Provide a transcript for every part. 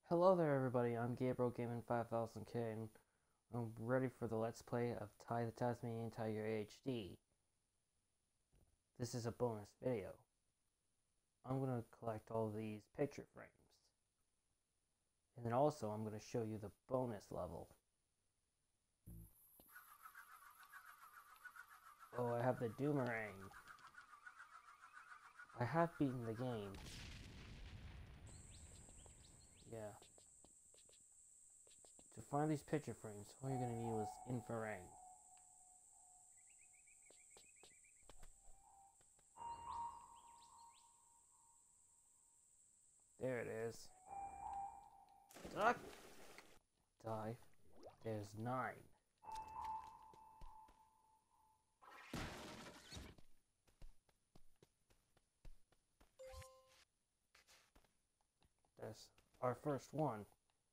Hello there everybody, I'm Gabriel Gaming 5000K and I'm ready for the Let's Play of TY the Tasmanian Tiger HD. This is a bonus video. I'm going to collect all these picture frames. And then also I'm going to show you the bonus level. Oh, I have the Doomerang. I have beaten the game. Yeah. To find these picture frames, all you're going to need is Infarang. There it is. Duck! Die. There's 9. That's our first one.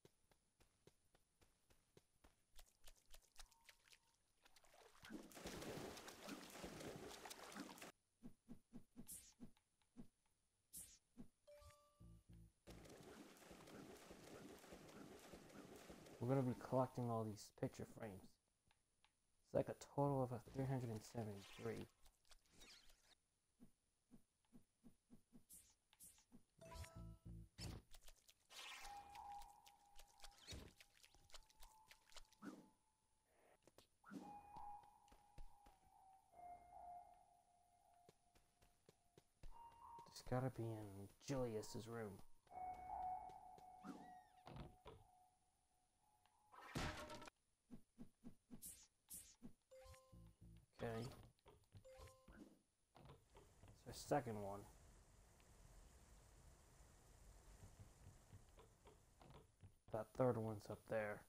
We're going to be collecting all these picture frames. It's like a total of 373. It's gotta be in Julius's room. Okay. It's our second one. That third one's up there.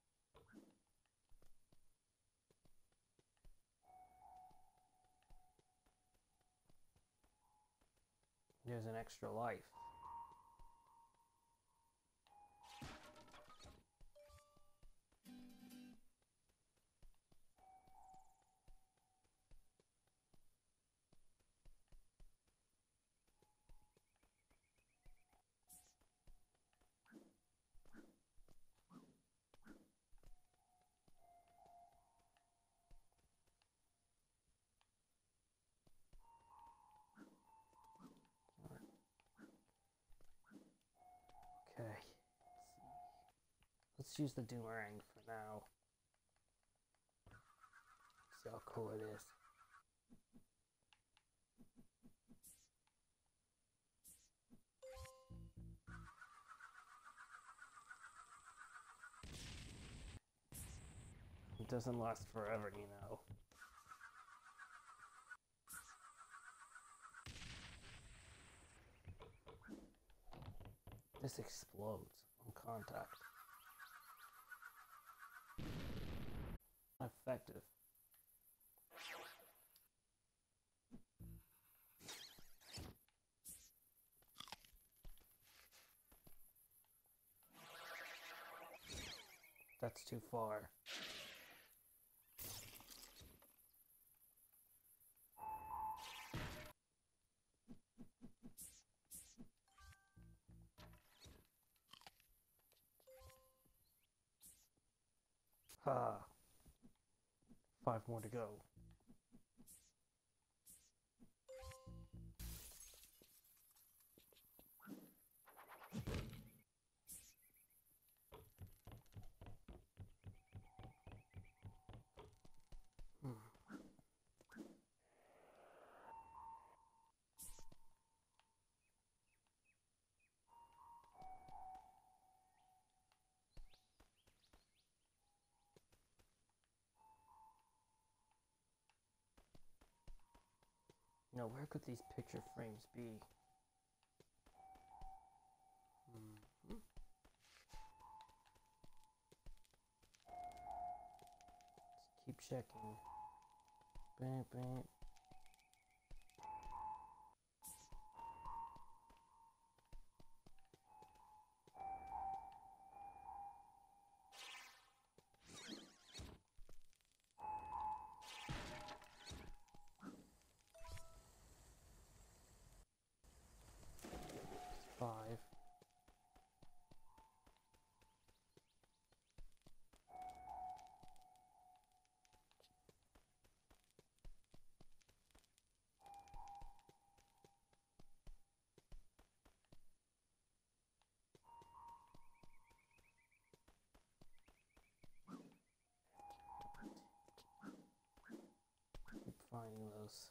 There's an extra life. Okay. Let's use the Doomerang for now. See how cool it is. It doesn't last forever, you know. This explodes on contact. Effective. That's too far. Ha! 5 more to go. Now, where could these picture frames be? Hmm. Let's keep checking. Bam, bam. Five. finding those.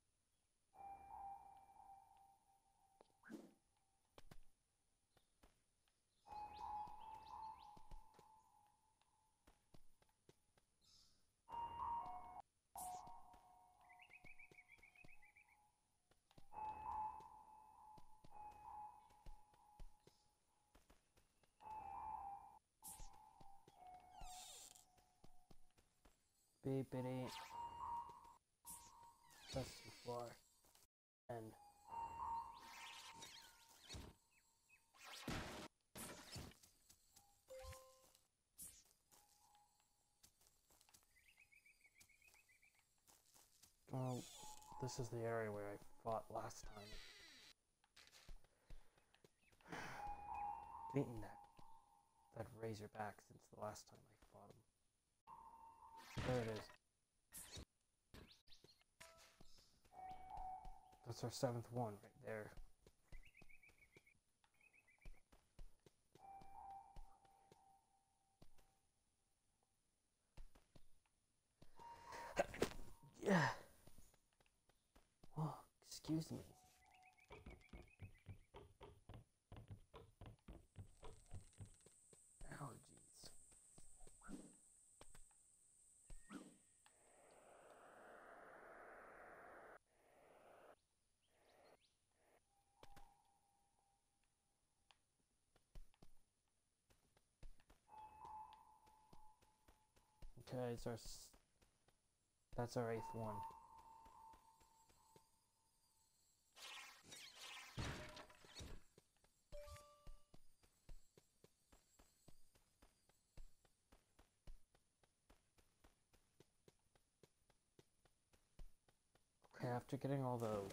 Beepity. That's too far. And well, this is the area where I fought last time. Beaten that razorback since the last time I fought him. There it is. That's our 7th one right there. Yeah. Oh, excuse me. Allergies. Okay, that's our 8th one. Okay, after getting all those,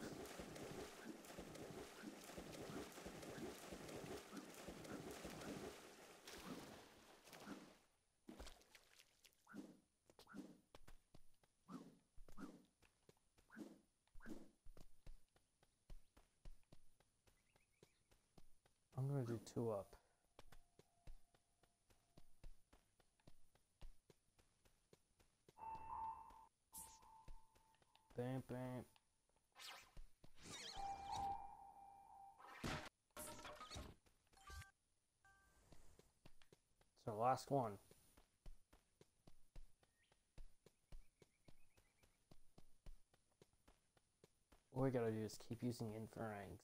I'm gonna do 2 up. Bam, bam. It's our last one. All we gotta do is keep using inferangs.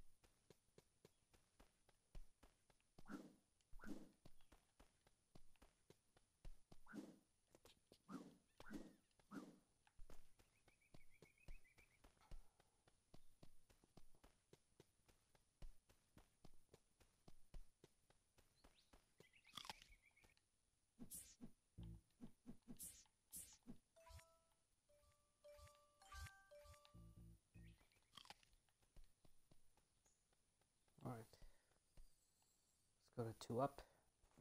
Alright. Let's go to 2 up.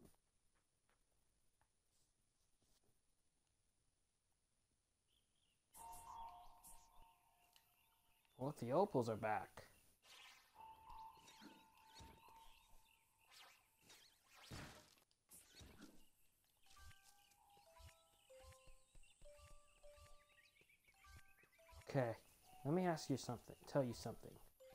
Well, the opals are back. Okay, let me ask you something, tell you something.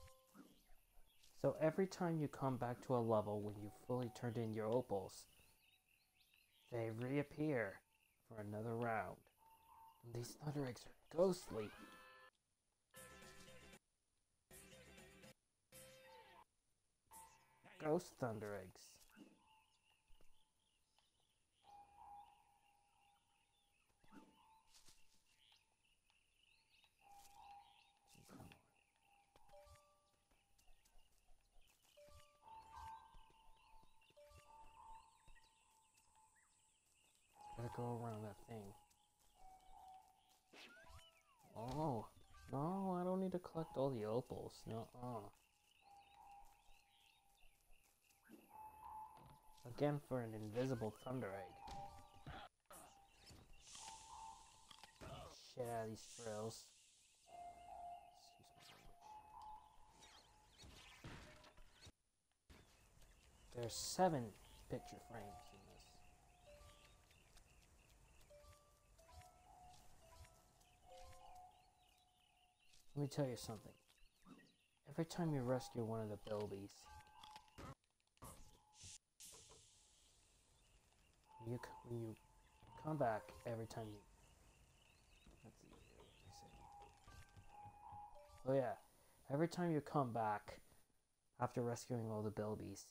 So every time you come back to a level when you've fully turned in your opals, they reappear for another round. And these thunder eggs are ghostly. Ghost thunder eggs. Come on. Gotta go around that thing. Oh, no, I don't need to collect all the opals. No, Again for an invisible thunder egg. Shit out of these frills. There's 7 picture frames in this. me tell you something. Every time you rescue one of the bilbies, when you come back, every time you... Let's see what they say. Oh yeah, every time you come back after rescuing all the bilbies,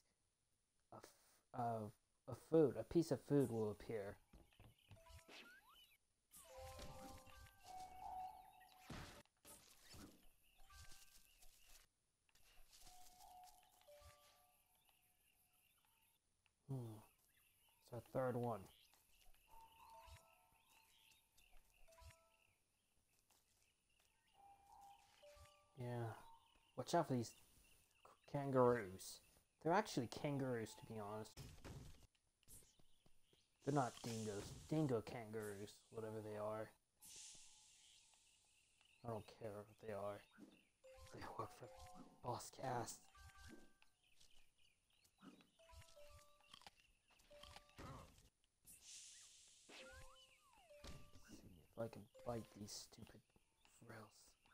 a piece of food will appear. It's our third one. Yeah. Watch out for these kangaroos. They're actually kangaroos, to be honest. They're not dingoes. Dingo kangaroos, whatever they are. I don't care what they are. They work for Boss Cast. See if I can bite these stupid frills.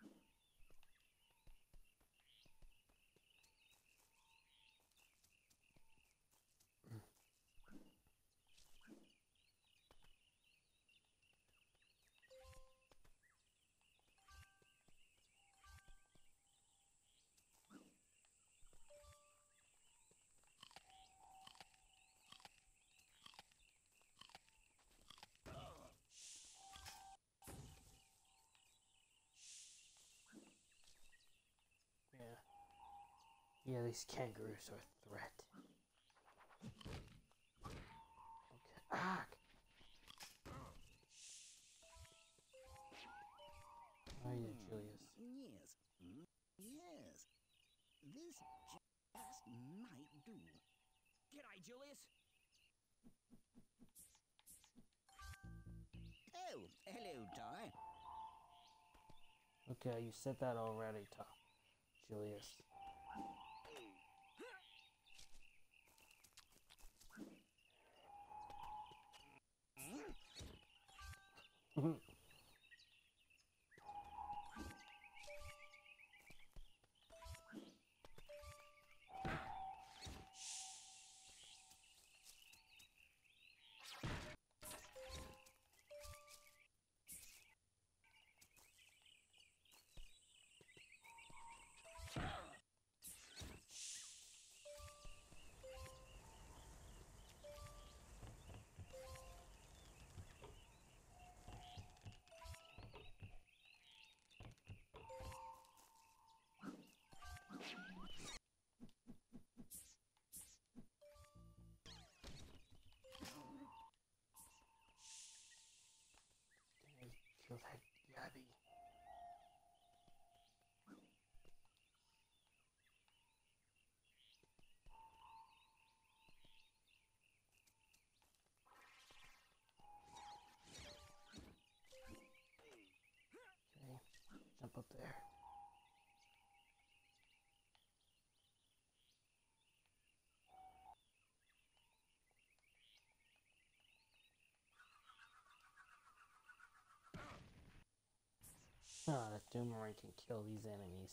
Yeah, these kangaroos are a threat. Okay. Ah! Oh yeah, Julius. Yes. Yes. This just might do. G'day, Julius. Oh, hello, Ty. Okay, you said that already, Julius. Kill that yabby. Okay, jump up there. Ah, that Doomerang can kill these enemies.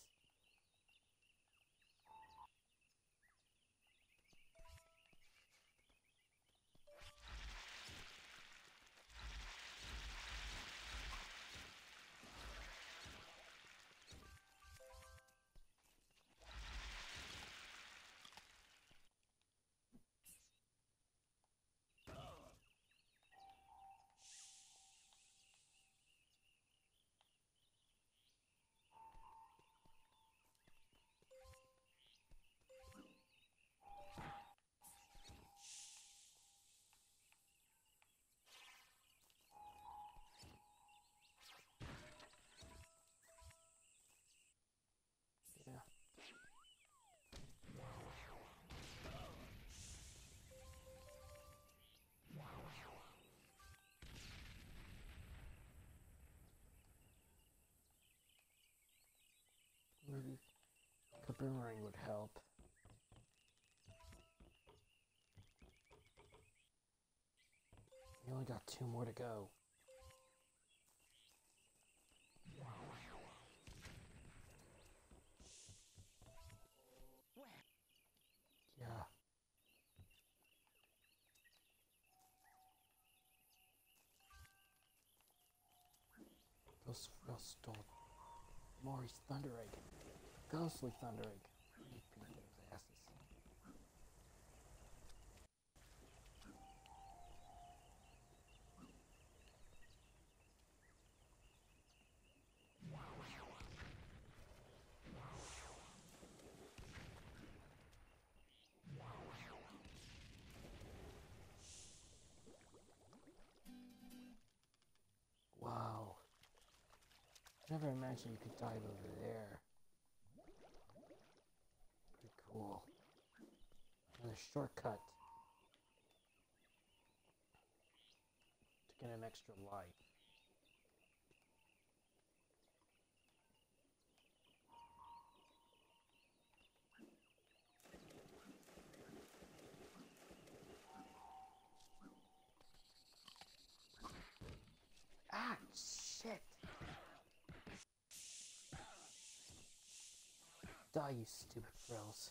Yeah. Maybe a boomerang would help. We only got 2 more to go. those real stole Maury's Thunder Egg. Ghostly Thunder Egg. Repeat those asses. Wow. Never imagined you could dive over there. Pretty cool. Another shortcut to get an extra life. Ah, shit! Die, you stupid frills.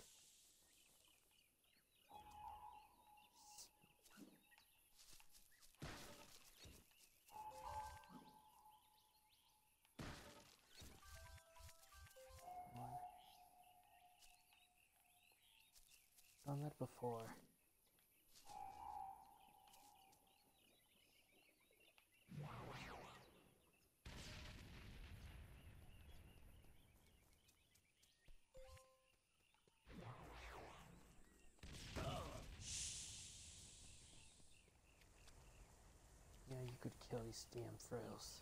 Done that before. Yeah, you could kill these damn frills.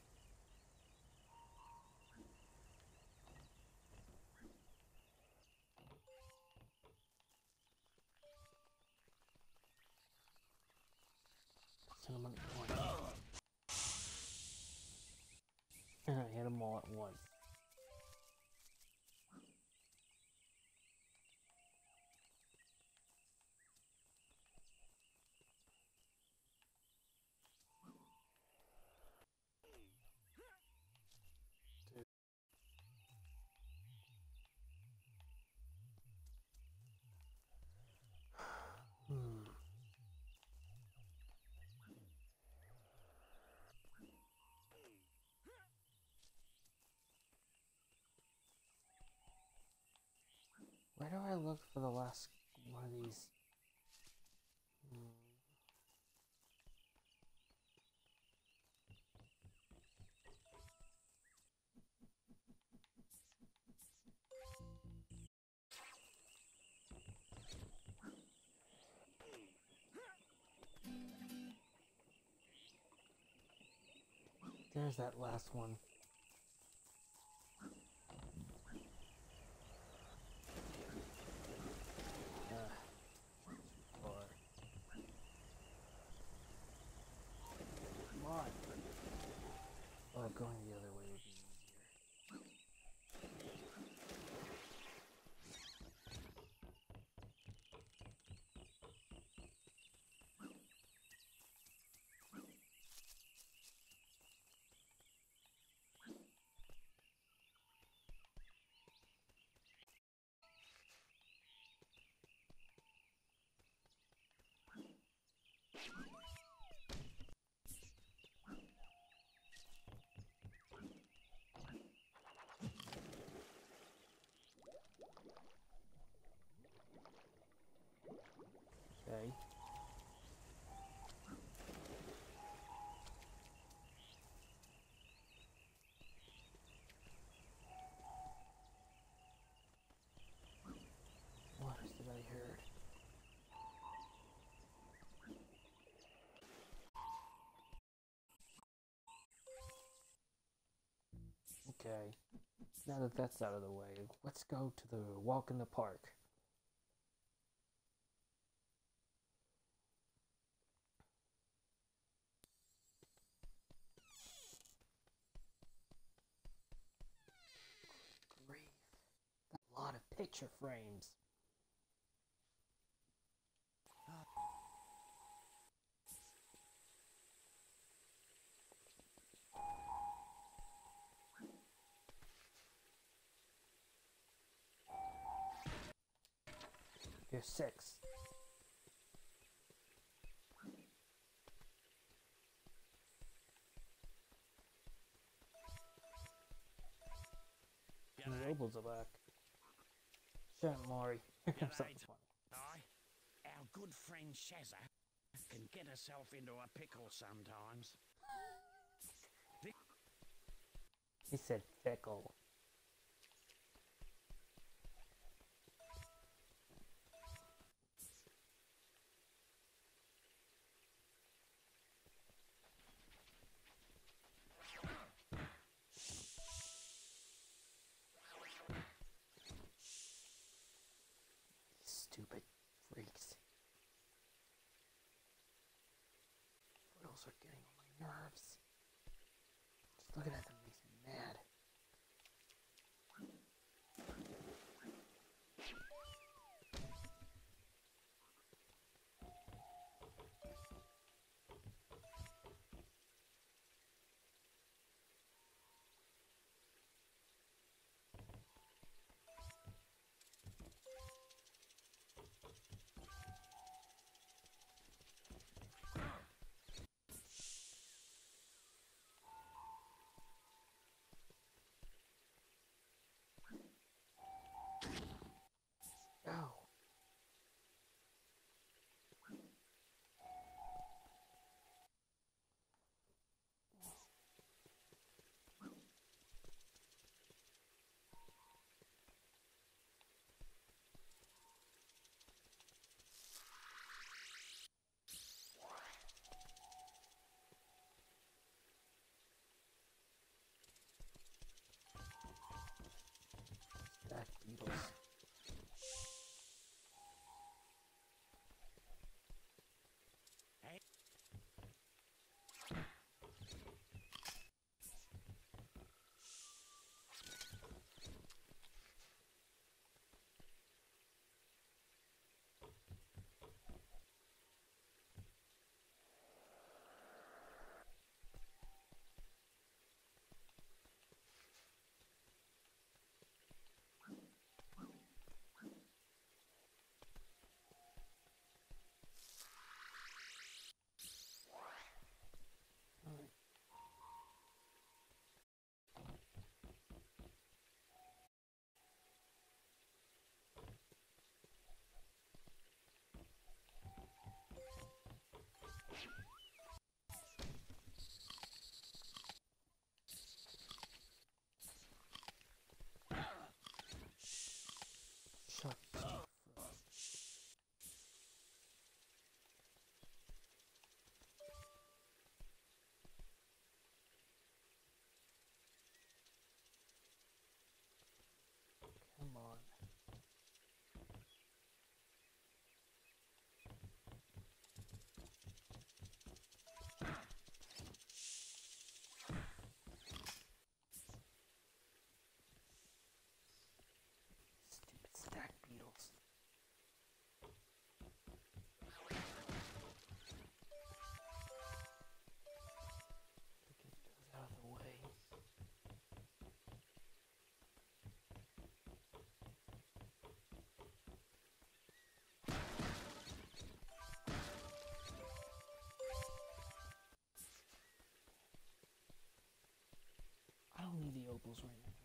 Send them at once. I hit them all at once. Where do I look for the last one of these? There's that last one. Come on. Oh, going the other way would be easier. Okay. What did I heard? Okay. Now that that's out of the way, let's go to the walk in the park. Grief. That's a lot of picture frames. Here's 6. opals are back. Shut up, Maury. Here comes something G'day, funny. Ty. Our good friend Shazza can get herself into a pickle sometimes. He said fickle. Stupid freaks. Footles are getting on my nerves. Just looking at them makes me mad. Oh. Back beetles. Hey. Shut up. Come on. Stupid stack beetles. Get those out of the way. I don't need the opals right now.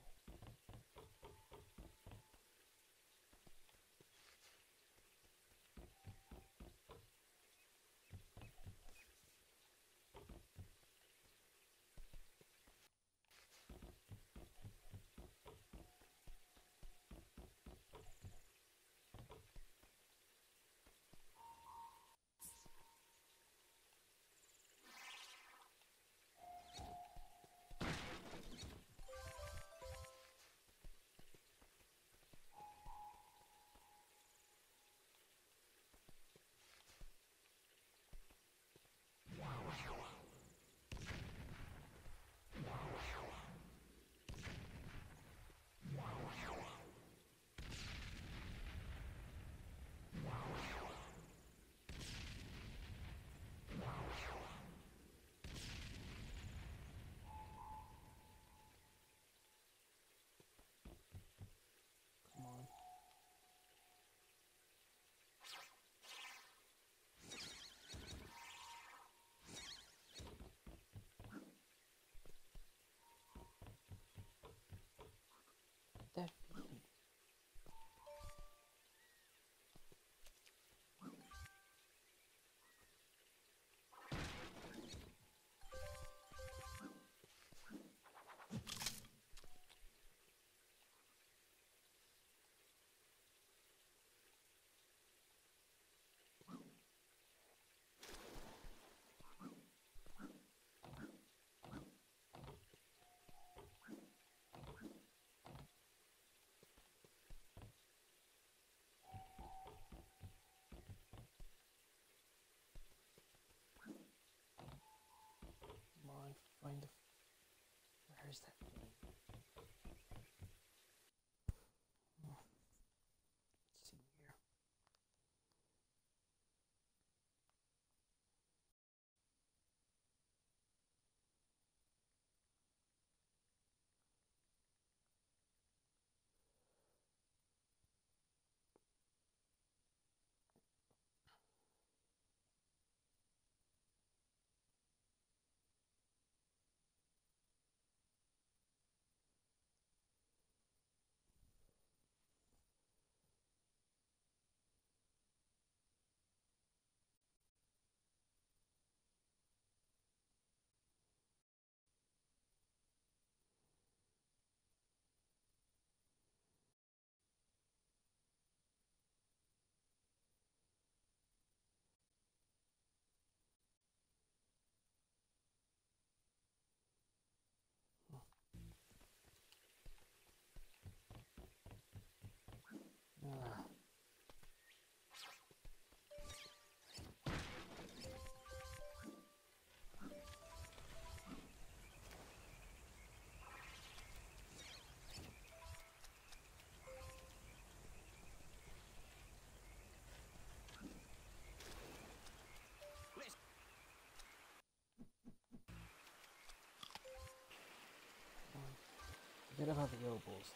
opals.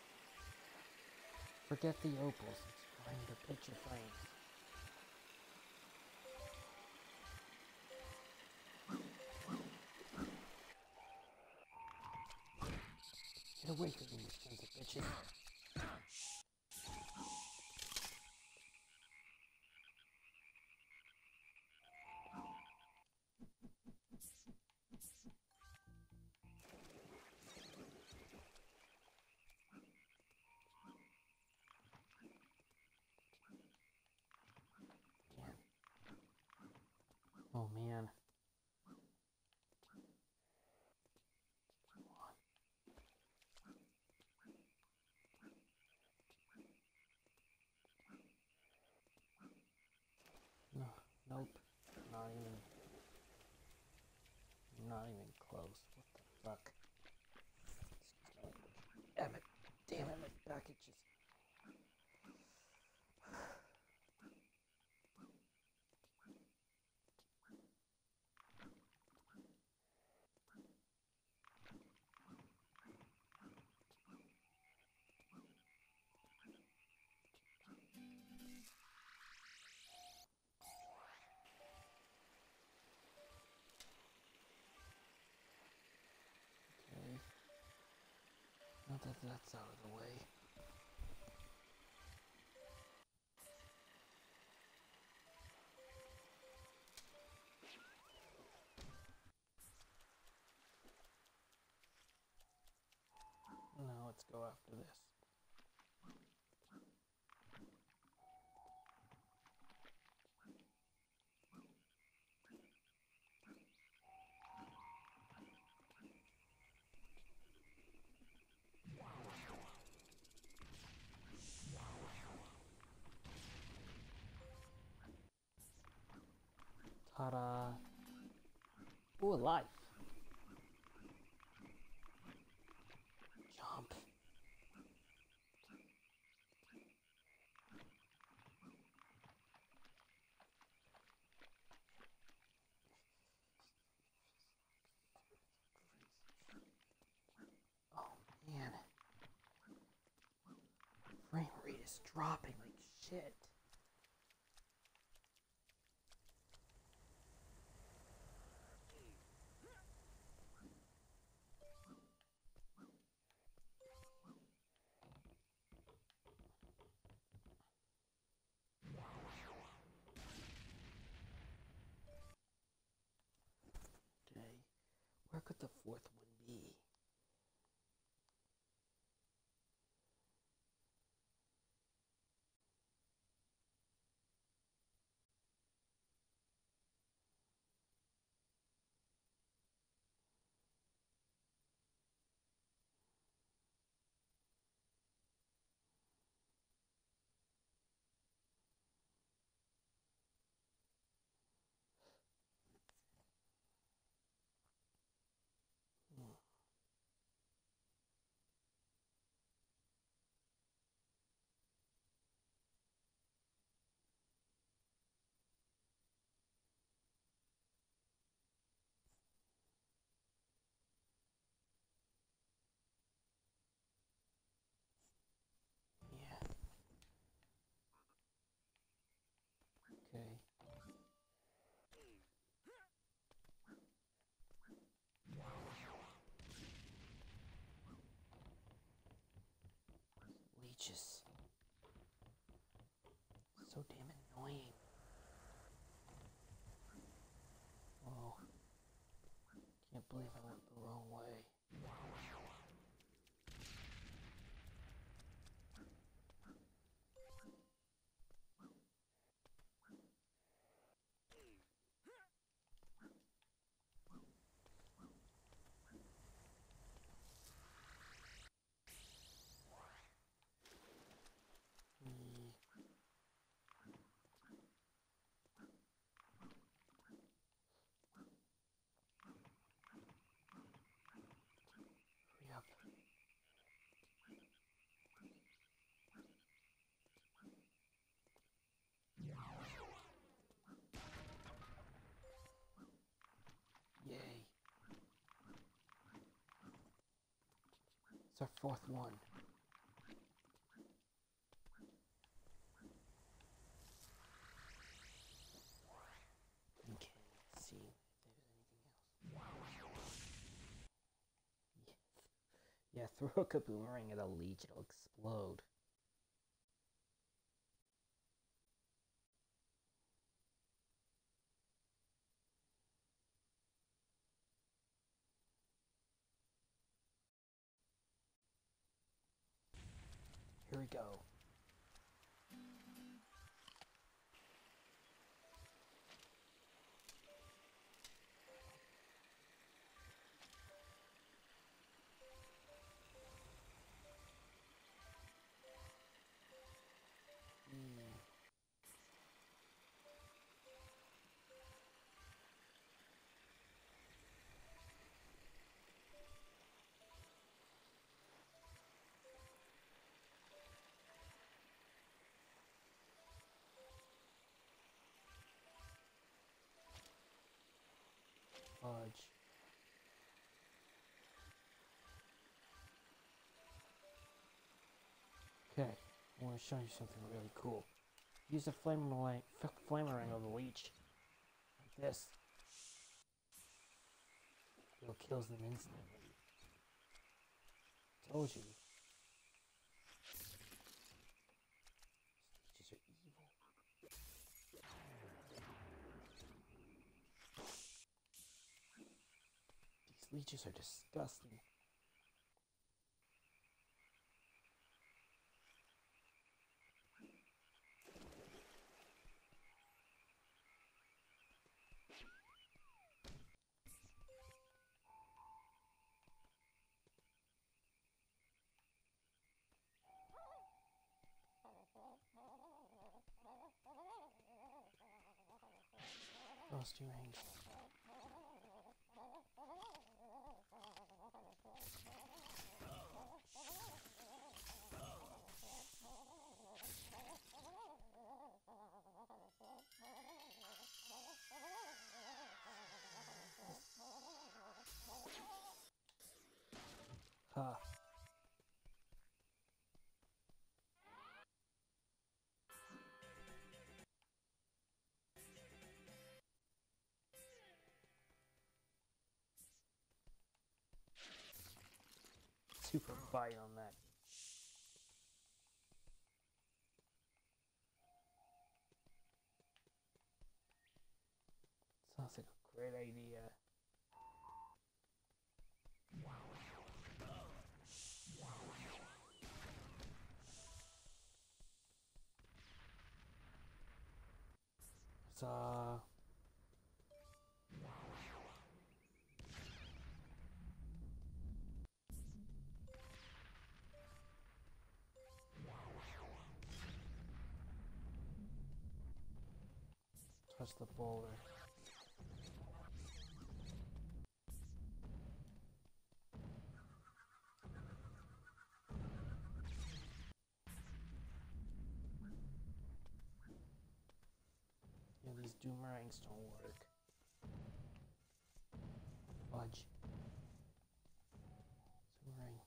Forget the opals. Let's find the picture frames. Get away from me, you sons of bitches. Oh man. No, nope. Not even close. What the fuck? Damn it. Damn it, my back itches. Okay. Now that that's out of the way. Now let's go after this. Ta-da! Ooh, a life! Jump! Oh man. Frame rate is dropping like shit. Okay, where could the fourth one be? Yeah. Okay. Leeches. So damn annoying. Oh. Can't believe I went the wrong way. Hurry up. Yay. It's our fourth one. throw a boomerang at a leech, it'll explode. Here we go. Fudge. Okay, I want to show you something really cool. Use a flamerang on the leech. Like this. It'll kill them instantly. Told you. These leeches are evil. These leeches are disgusting. Lost your range. Ha. Super bite on that. Sounds like a great idea. It's touch the boulder. Yeah, these doomerangs don't work. Fudge. Boomerang.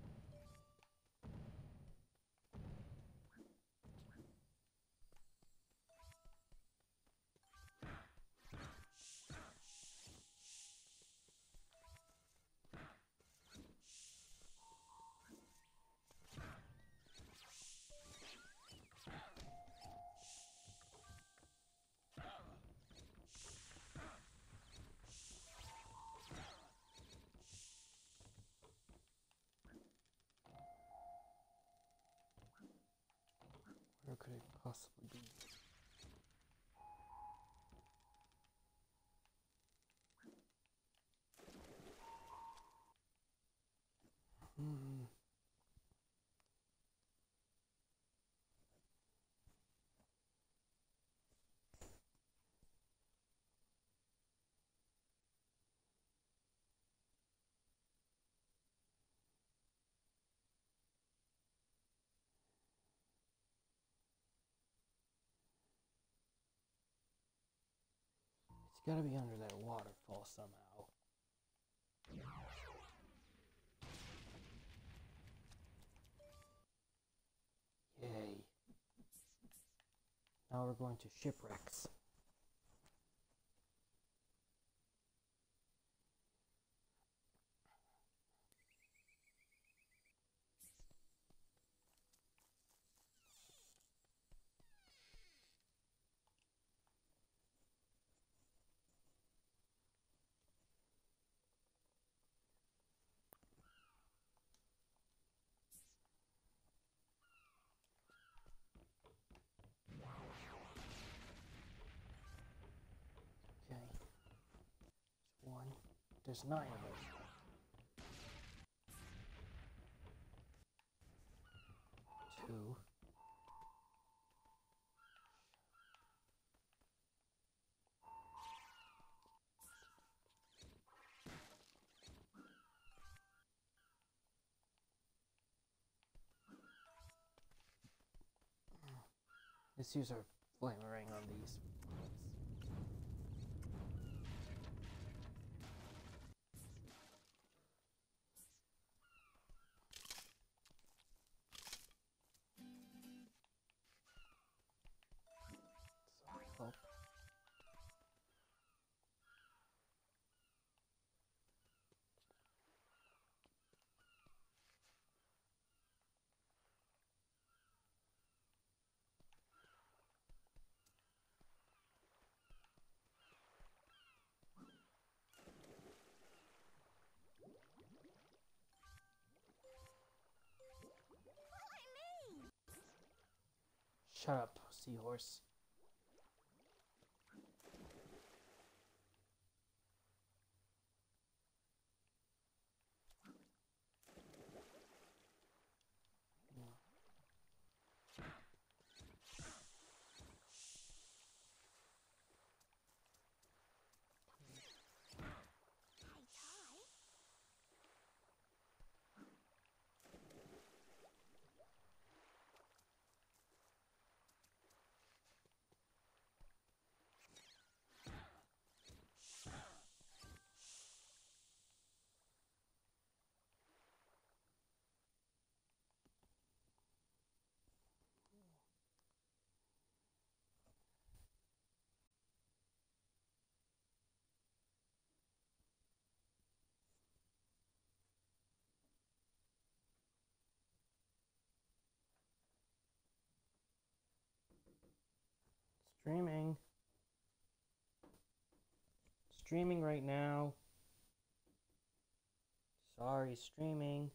Where could it possibly be? It's gotta be under that waterfall somehow. Yay. Now we're going to shipwrecks. There's 9 of them. Two. Let's use our flame ring on these. Help. Shut up, seahorse. Streaming. Streaming right now. Sorry, streaming.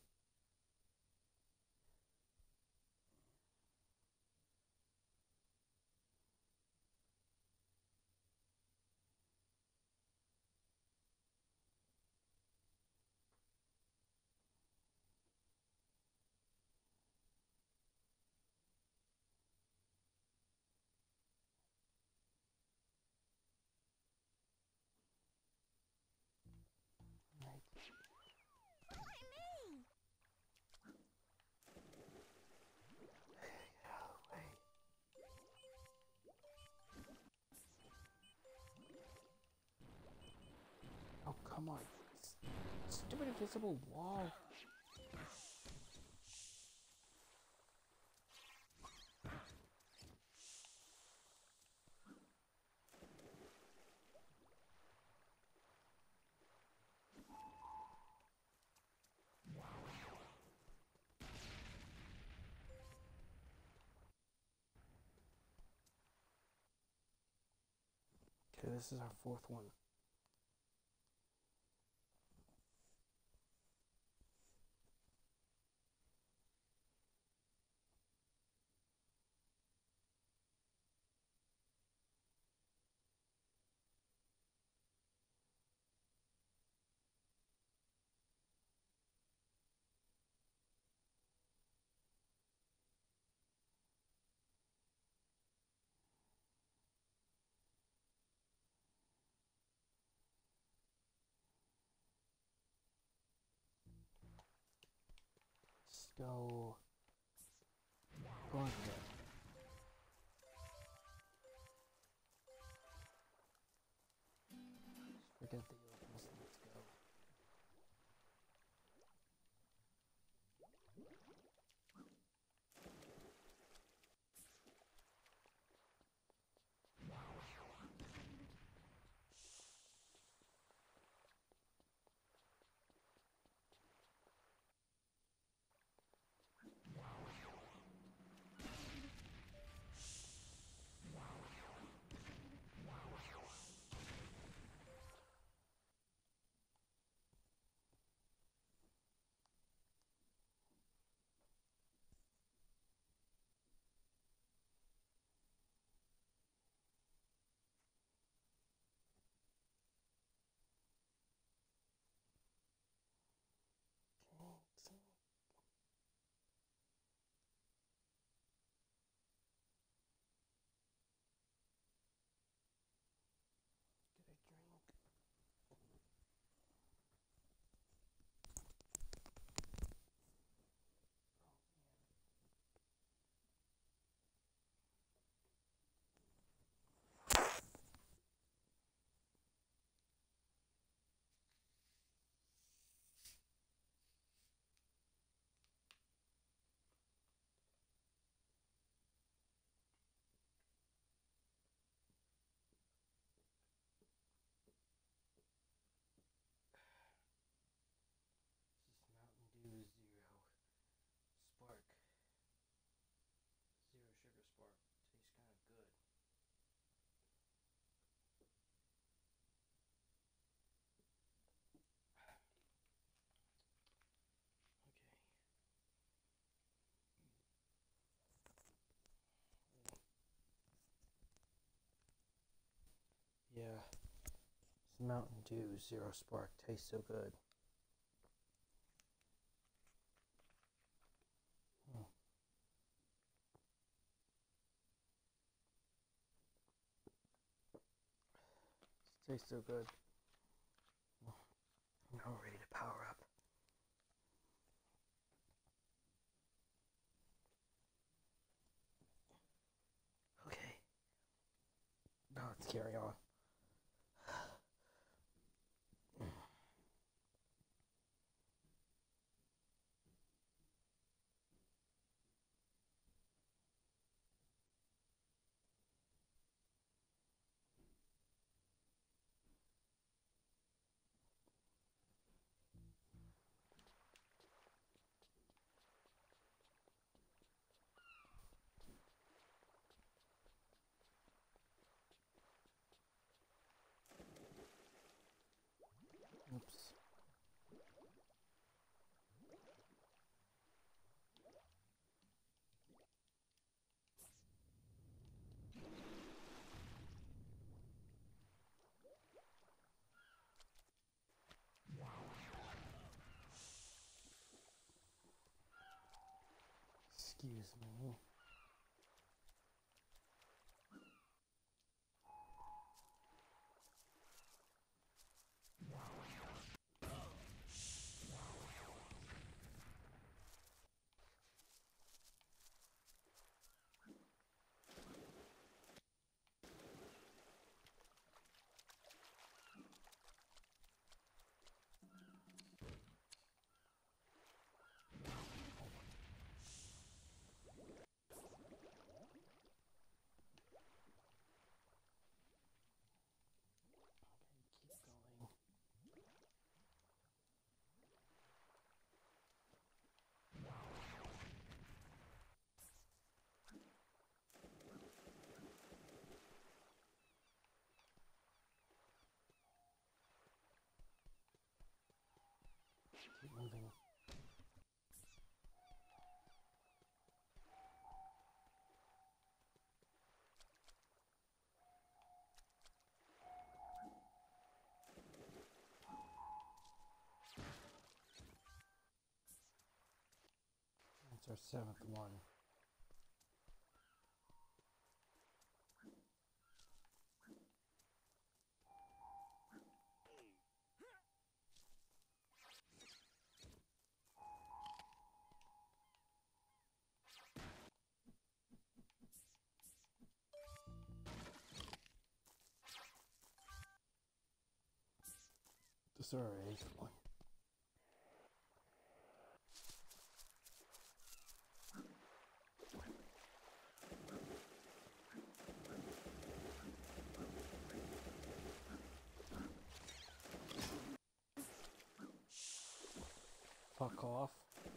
Oh, come on. Stupid invisible wall. Okay, this is our 4th one. Let's go. Go on there. Forget the opals. Let's go. Mountain Dew Zero Spark tastes so good. It tastes so good. I'm now ready to power up. Okay. Now let's carry on. Oops. Excuse me. Keep going. Keep moving. That's our 7th one. This is our 8th one. Fuck off.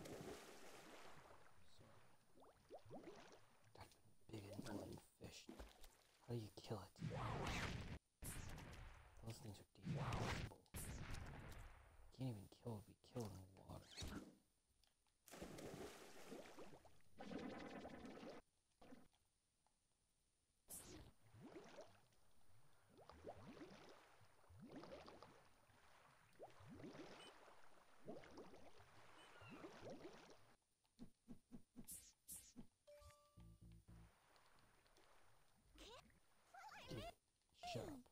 That big annoying fish. How do you kill it? Those things are detachable. Can't even kill it, be killed in the water. Dude, shut up.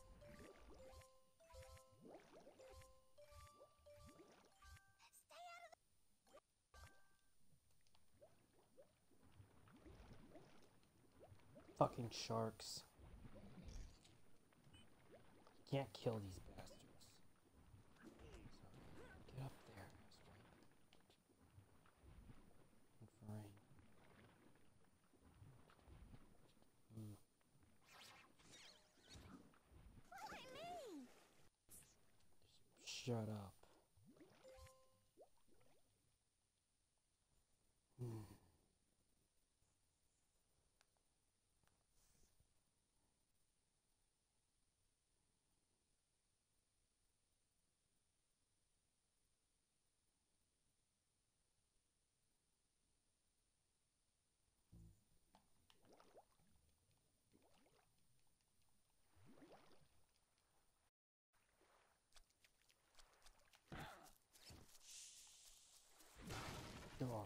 Fucking sharks. You can't kill these bastards. So, get up there, Swipe. Look for rain. Shut up.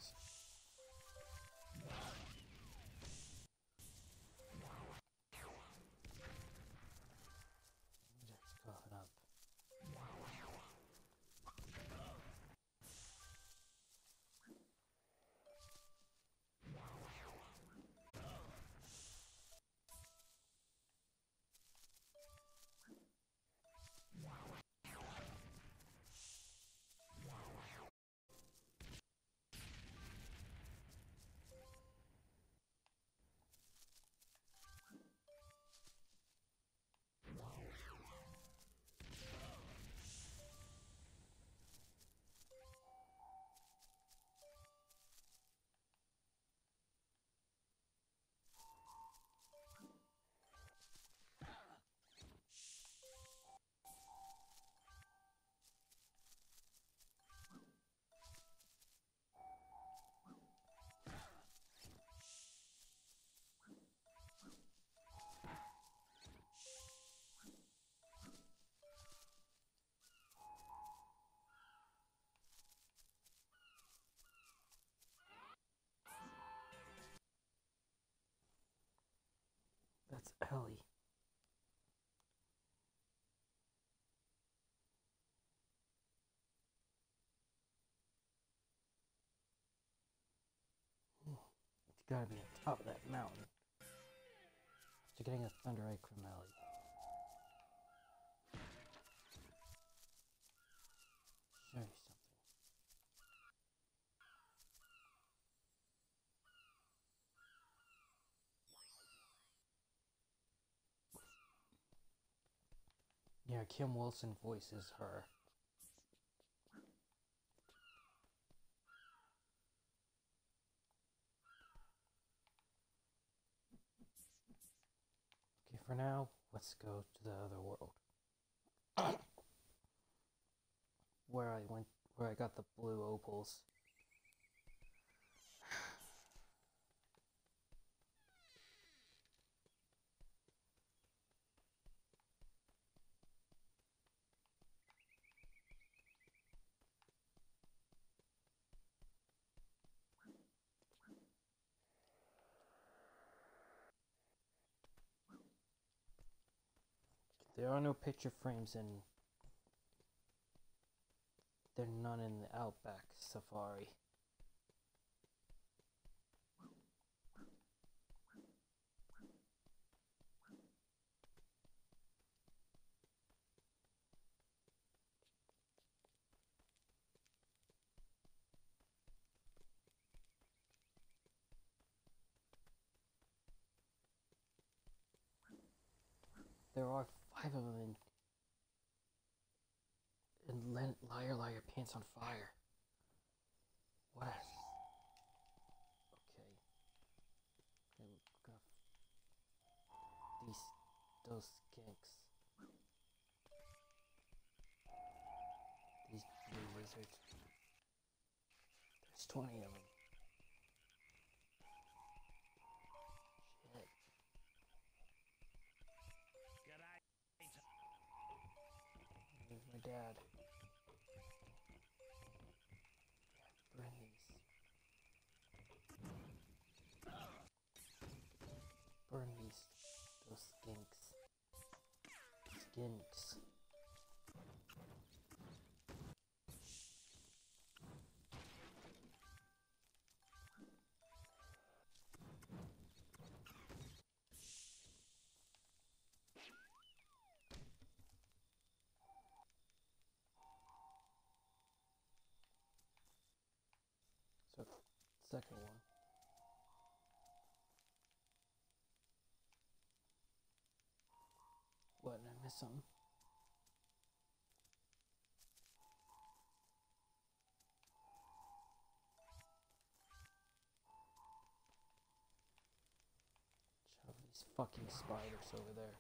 awesome. Just coughing up. That's Ellie. It's gotta be on top of that mountain. After getting a Thunder Egg from Ellie. Show you something. Yeah, Kim Wilson voices her. Okay, for now, let's go to the other world. Where I got the blue opals. There are no picture frames in. There are none in the Outback Safari. There are 5 of them in Liar Liar Pants on Fire. What? Okay. Those skinks. These blue lizards. There's 20 of them. Shit. There's my dad. Burn these. Burn these. Those skinks. Skinks. So, second one. What, did I miss something? Shove these fucking spiders over there.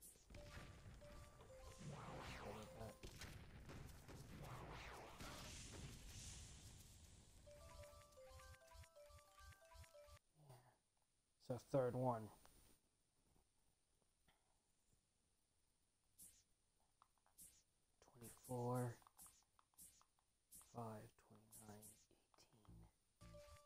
Sorry about that. So third one. 24, 5, 29, 18.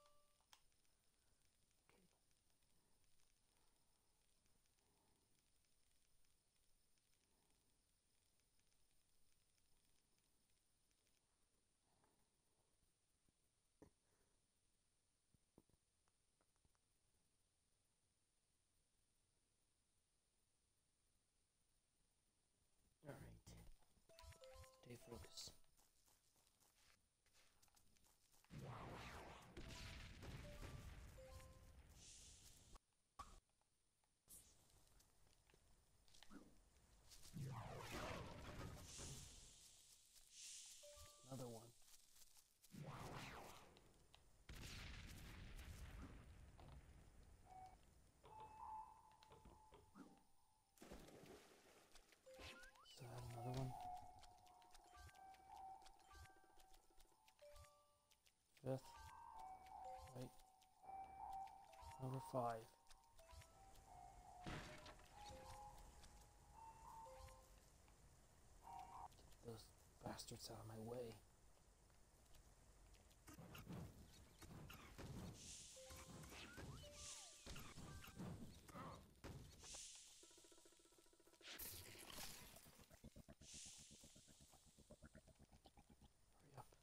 focus. Another one. Is that another one? Fifth. Right. Number 5. Get those bastards out of my way. Hurry up.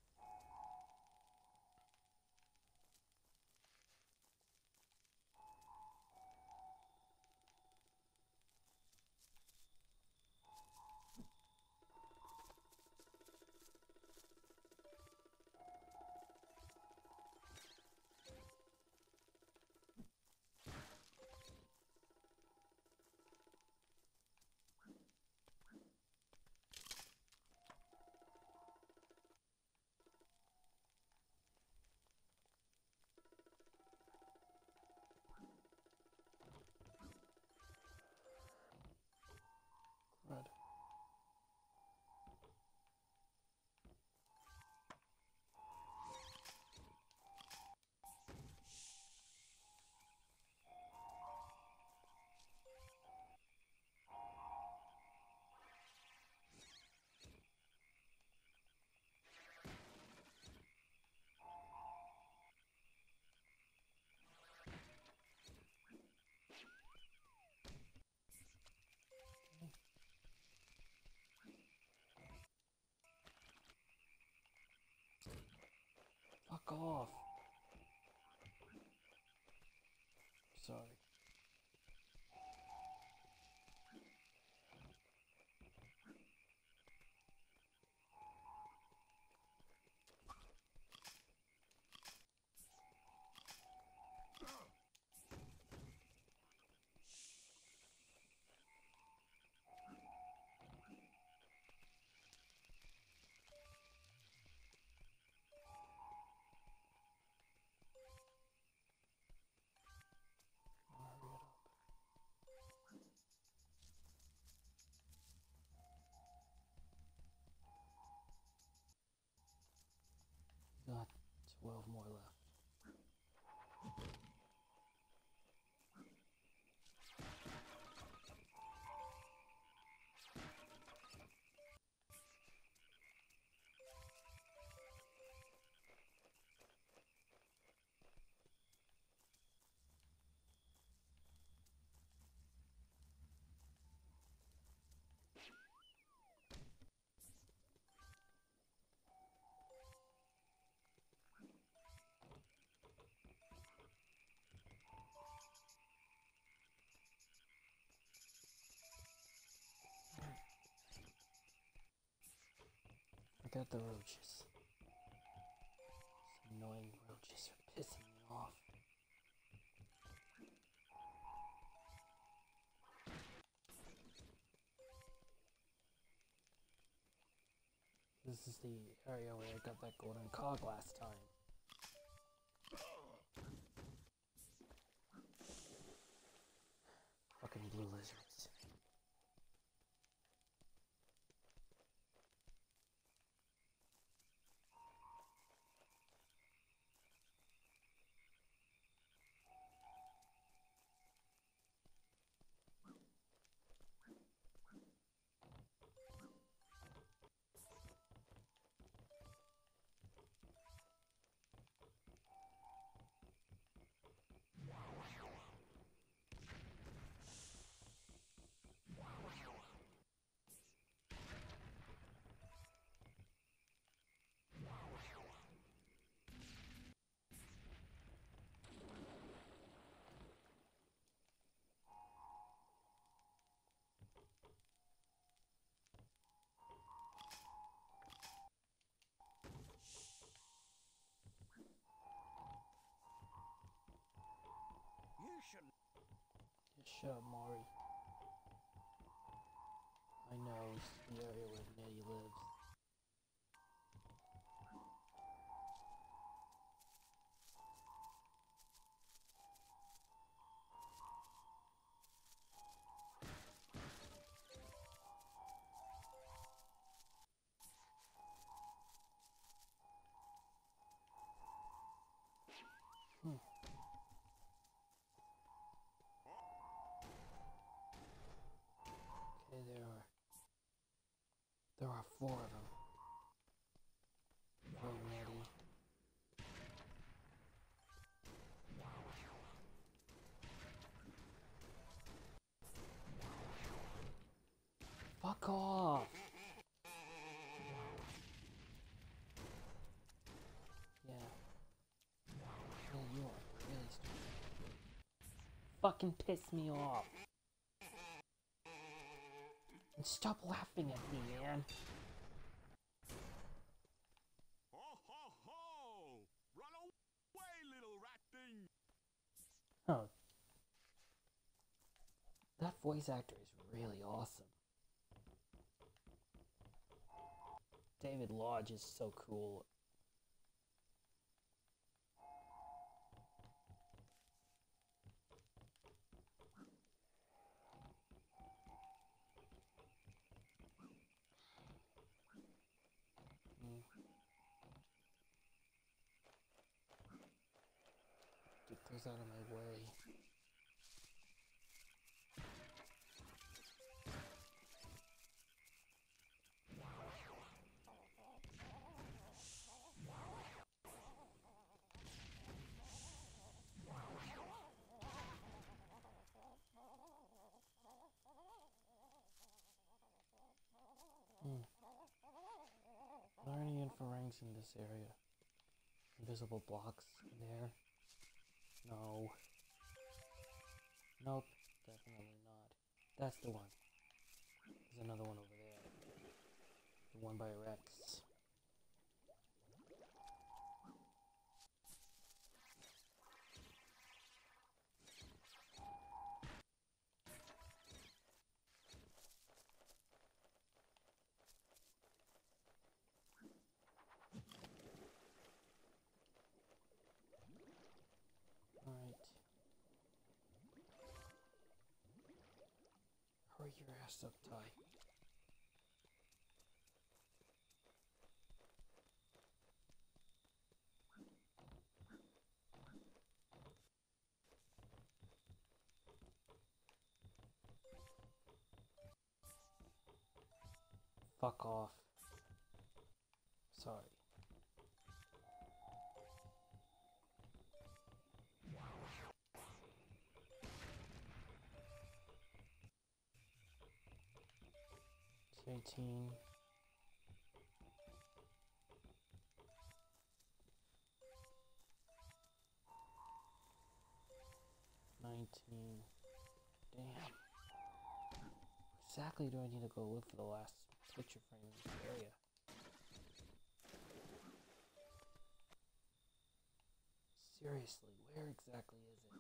Crud. Fuck off. Sorry. Hurry it up. Got 12 more left. I got the roaches. These annoying roaches are pissing me off. This is the area where I got that golden cog last time. Fucking blue lizards. Shut up, Maury. I know, it's the area where Nettie lives. Okay, there are 4 of them. For Nettie. Fuck off! Yeah. Yeah, you are really stupid. Fucking piss me off. And stop laughing at me, man. Ho ho ho! Run away, little rat thing! Oh. That voice actor is really awesome. David Lodge is so cool. Get those out of my way. Are there any infraranks in this area? Invisible blocks in there? No. Nope, definitely not. That's the one. There's another one over there. The one by Rex. Alright. Hurry your ass up, Ty. Fuck off. Sorry. It's 18. Damn. Exactly do I need to go look for the last picture frame in this area? Seriously, where exactly is it?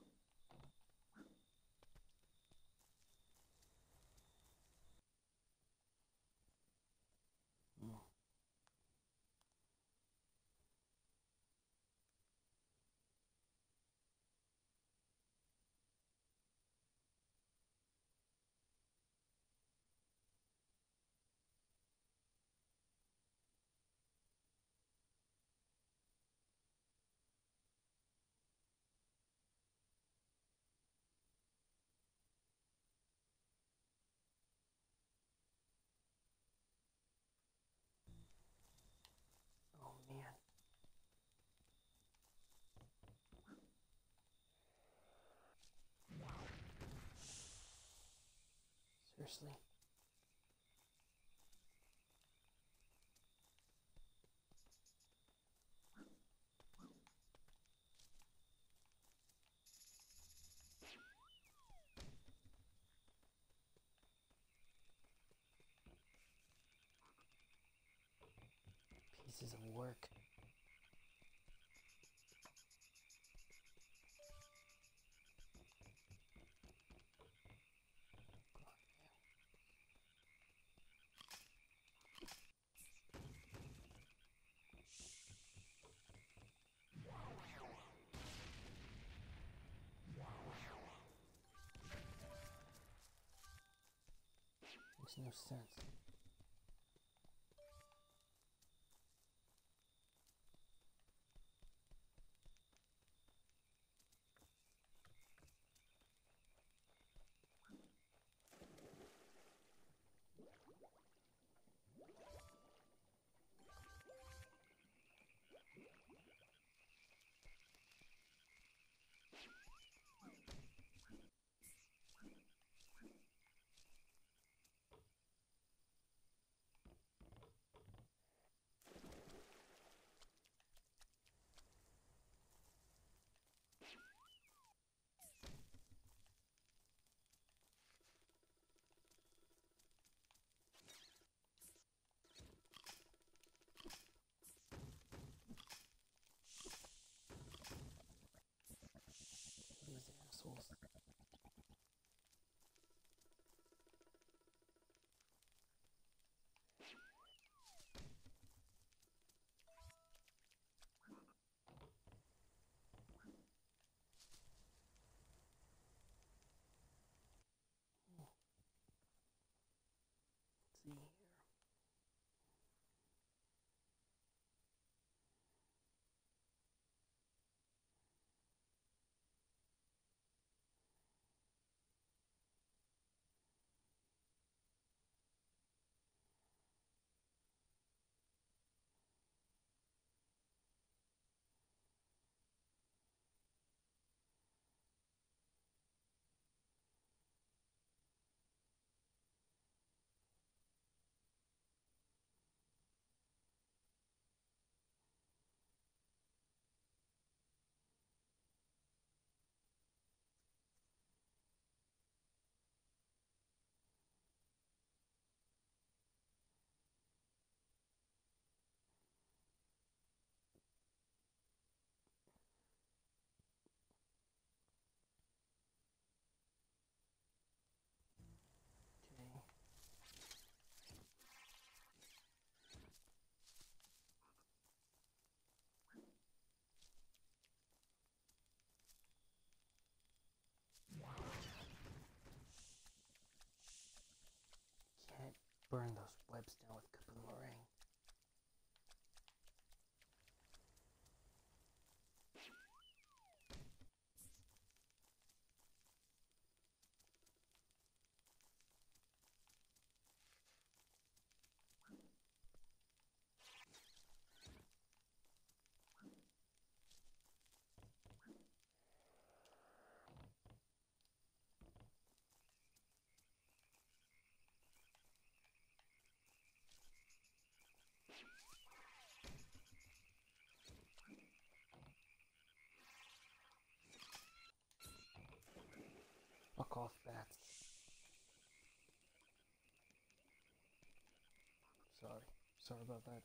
Oh man. Seriously? Pieces of work. Makes no sense. These assholes. Let's see here. Okay. Can't burn those webs down with Kapoomerang. Fuck off, bats. Sorry about that.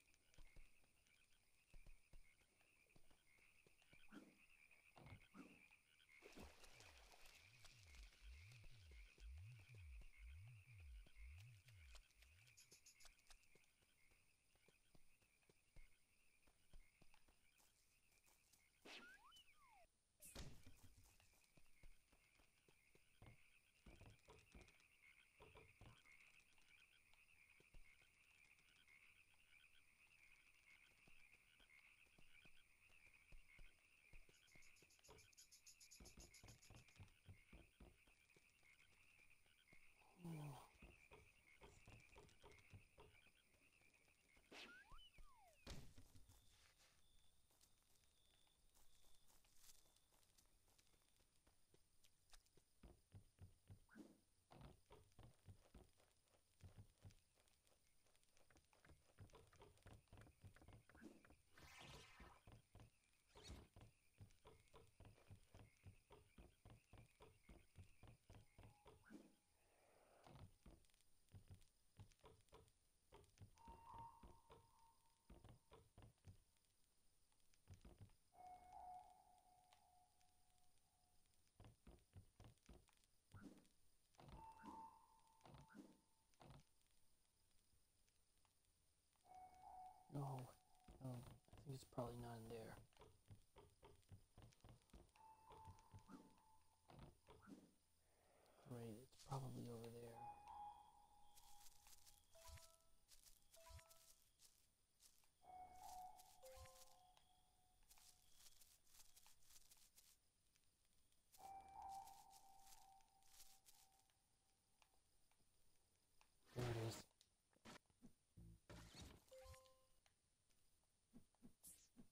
No, I think it's probably not in there. Great, it's probably over there.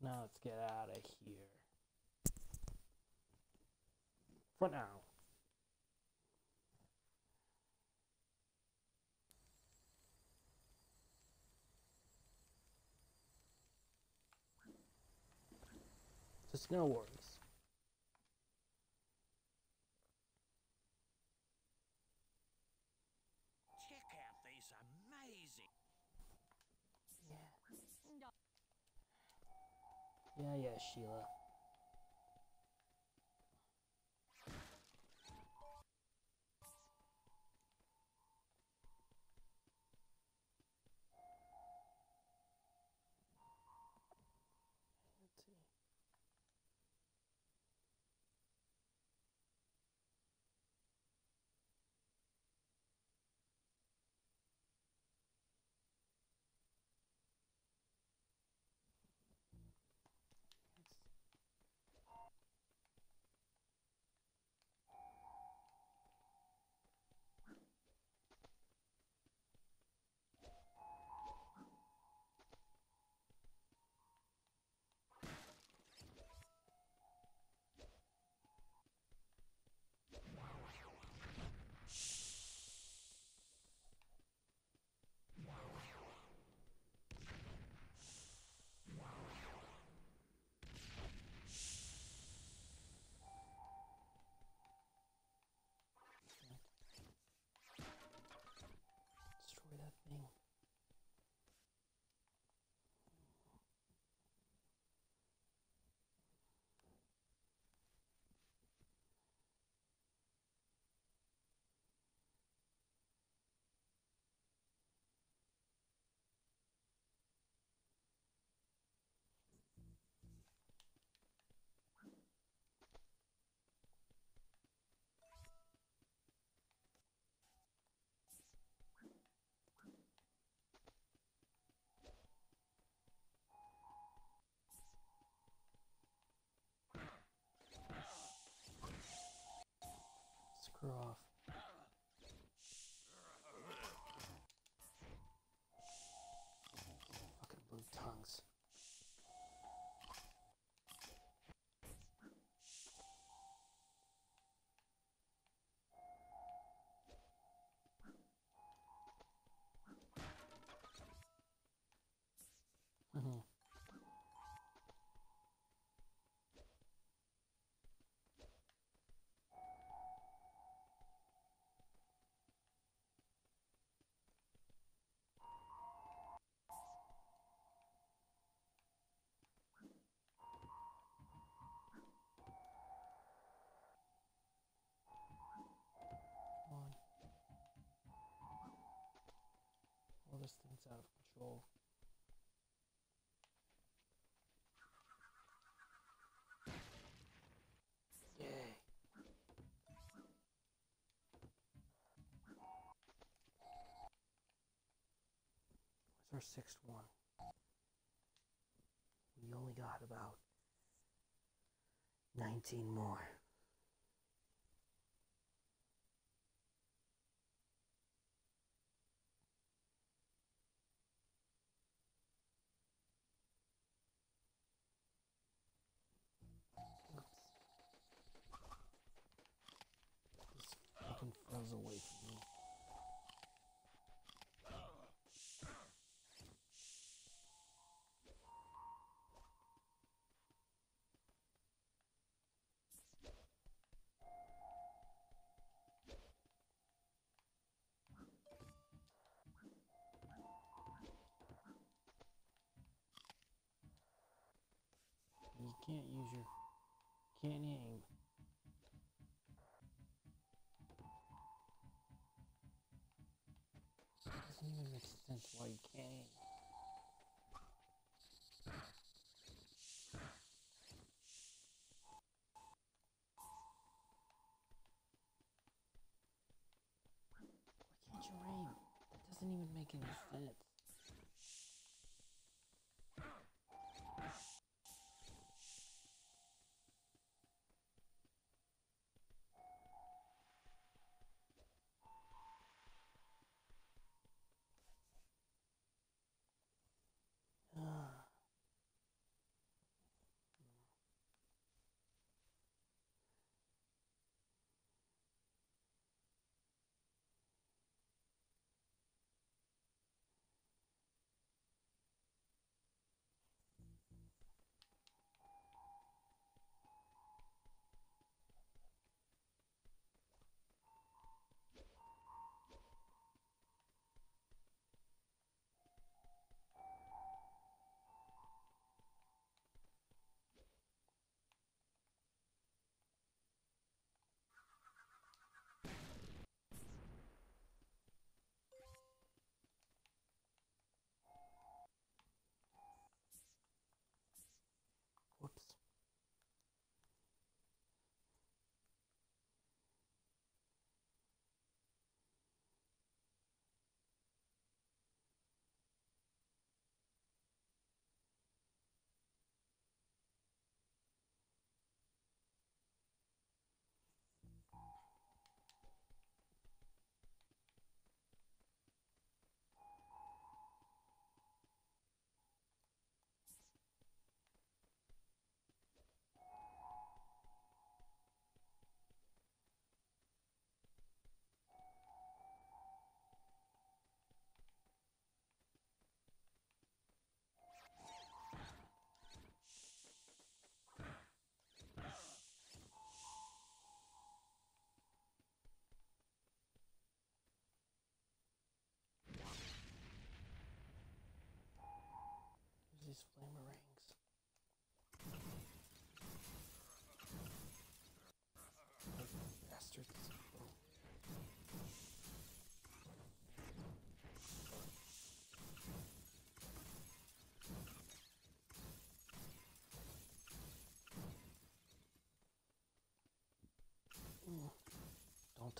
Now let's get out of here. For now. Just no worries. Check out these amazing. Yeah, Sheila. Let's see. Destroy that thing. Screw off. Fucking blue tongues. Mm-hmm. Come on. Oh, this thing's out of control. Yay. Where's our sixth one? We only got about 19 more. This fucking froze away from me. You can't use your... Can't aim. Doesn't even make sense why you can't aim. Why can't you aim? That doesn't even make any sense.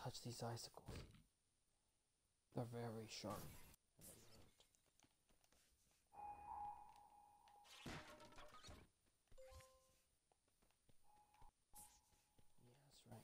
touch these icicles. They're very sharp. Yeah, that's right.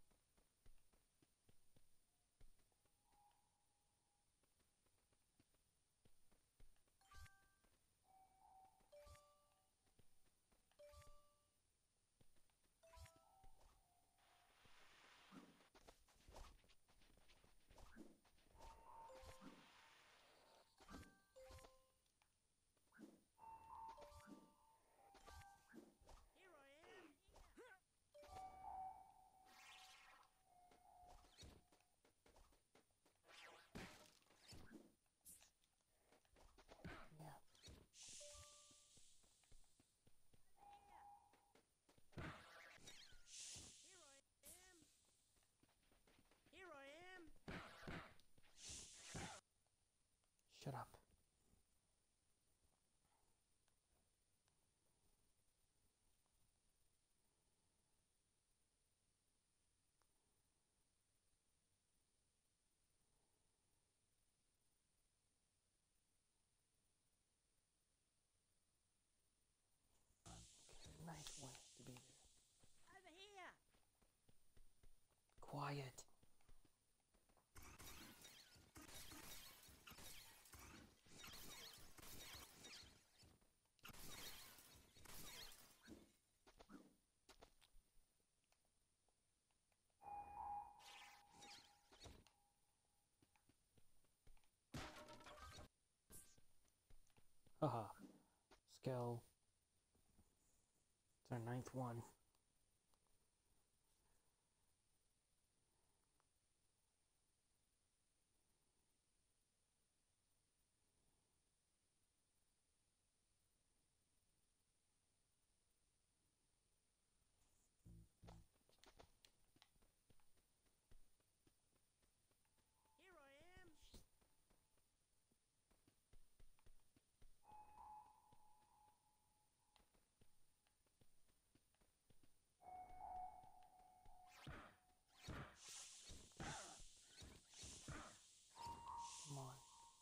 Shut up. Okay, nice one to be there. Over here. Quiet. Haha. Skill. It's our 9th one. Here I am. Come on.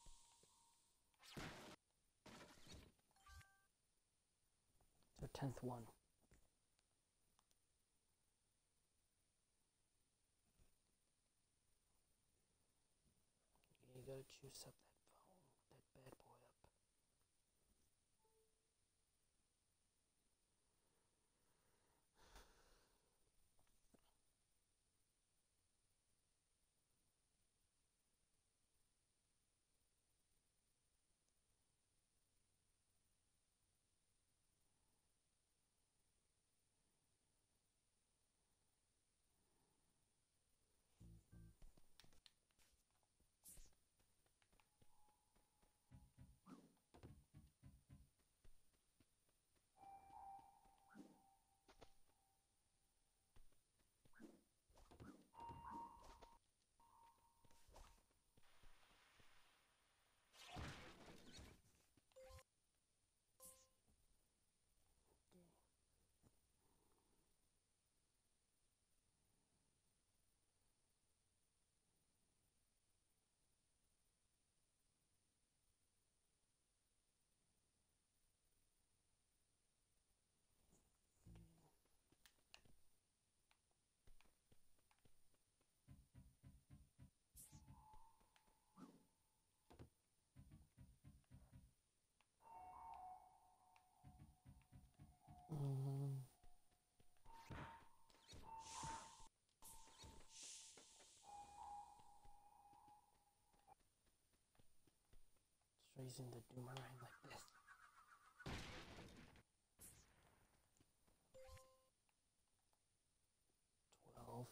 It's our 10th one. You gotta juice up that phone, that bad boy up. It's reason to do my mind like this. 12.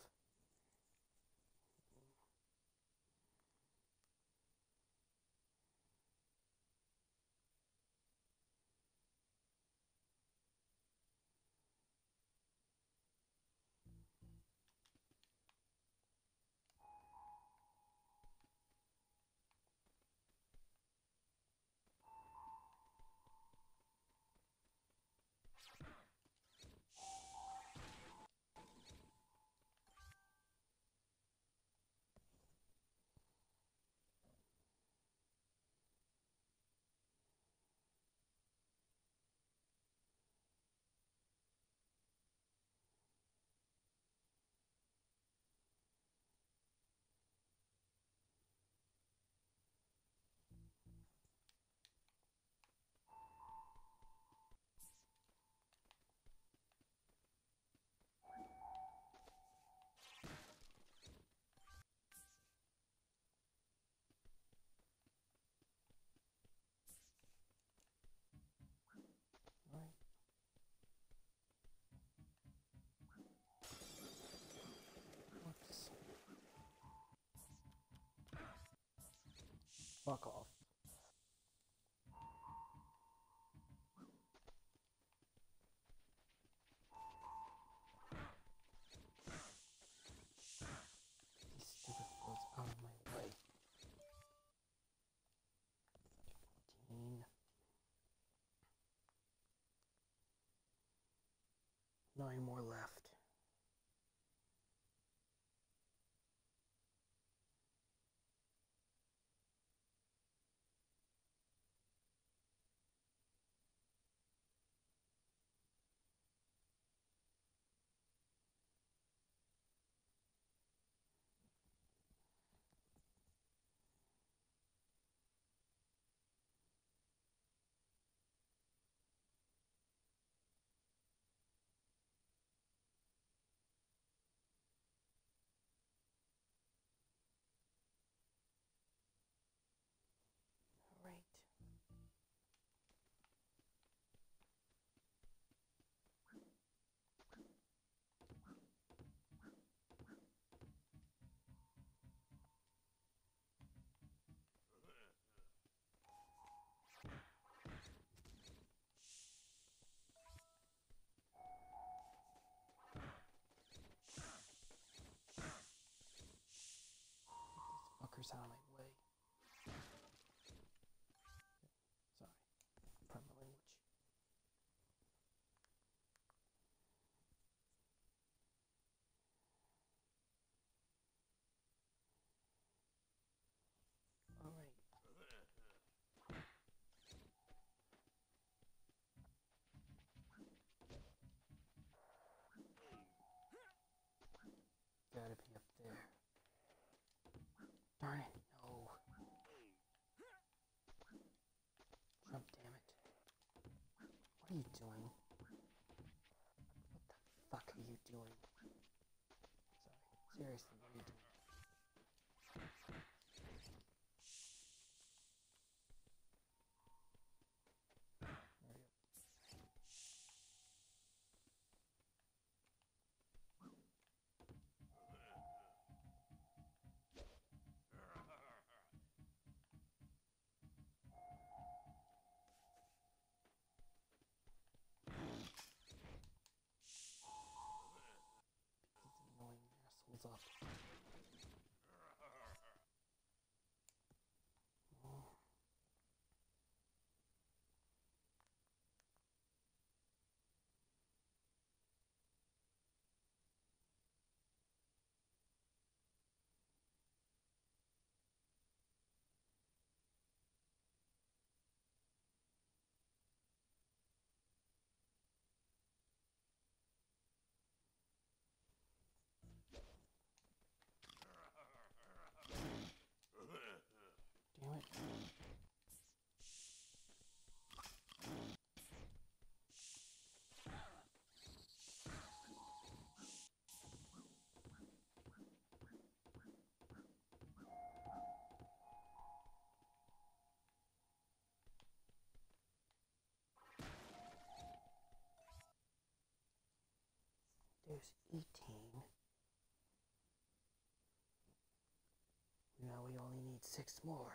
Fuck off. These stupid fools out of my way. 14. 9 more left. Alright. Fuckers out of my way. Sorry. Pardon my language. Alright. Gotta be up there. Darn it, no. Jump, damn it. What are you doing? What the fuck are you doing? Sorry, seriously, what are you doing? There we go. These annoying assholes up. Oh. Damn it. There's 18. Now we only need 6 more.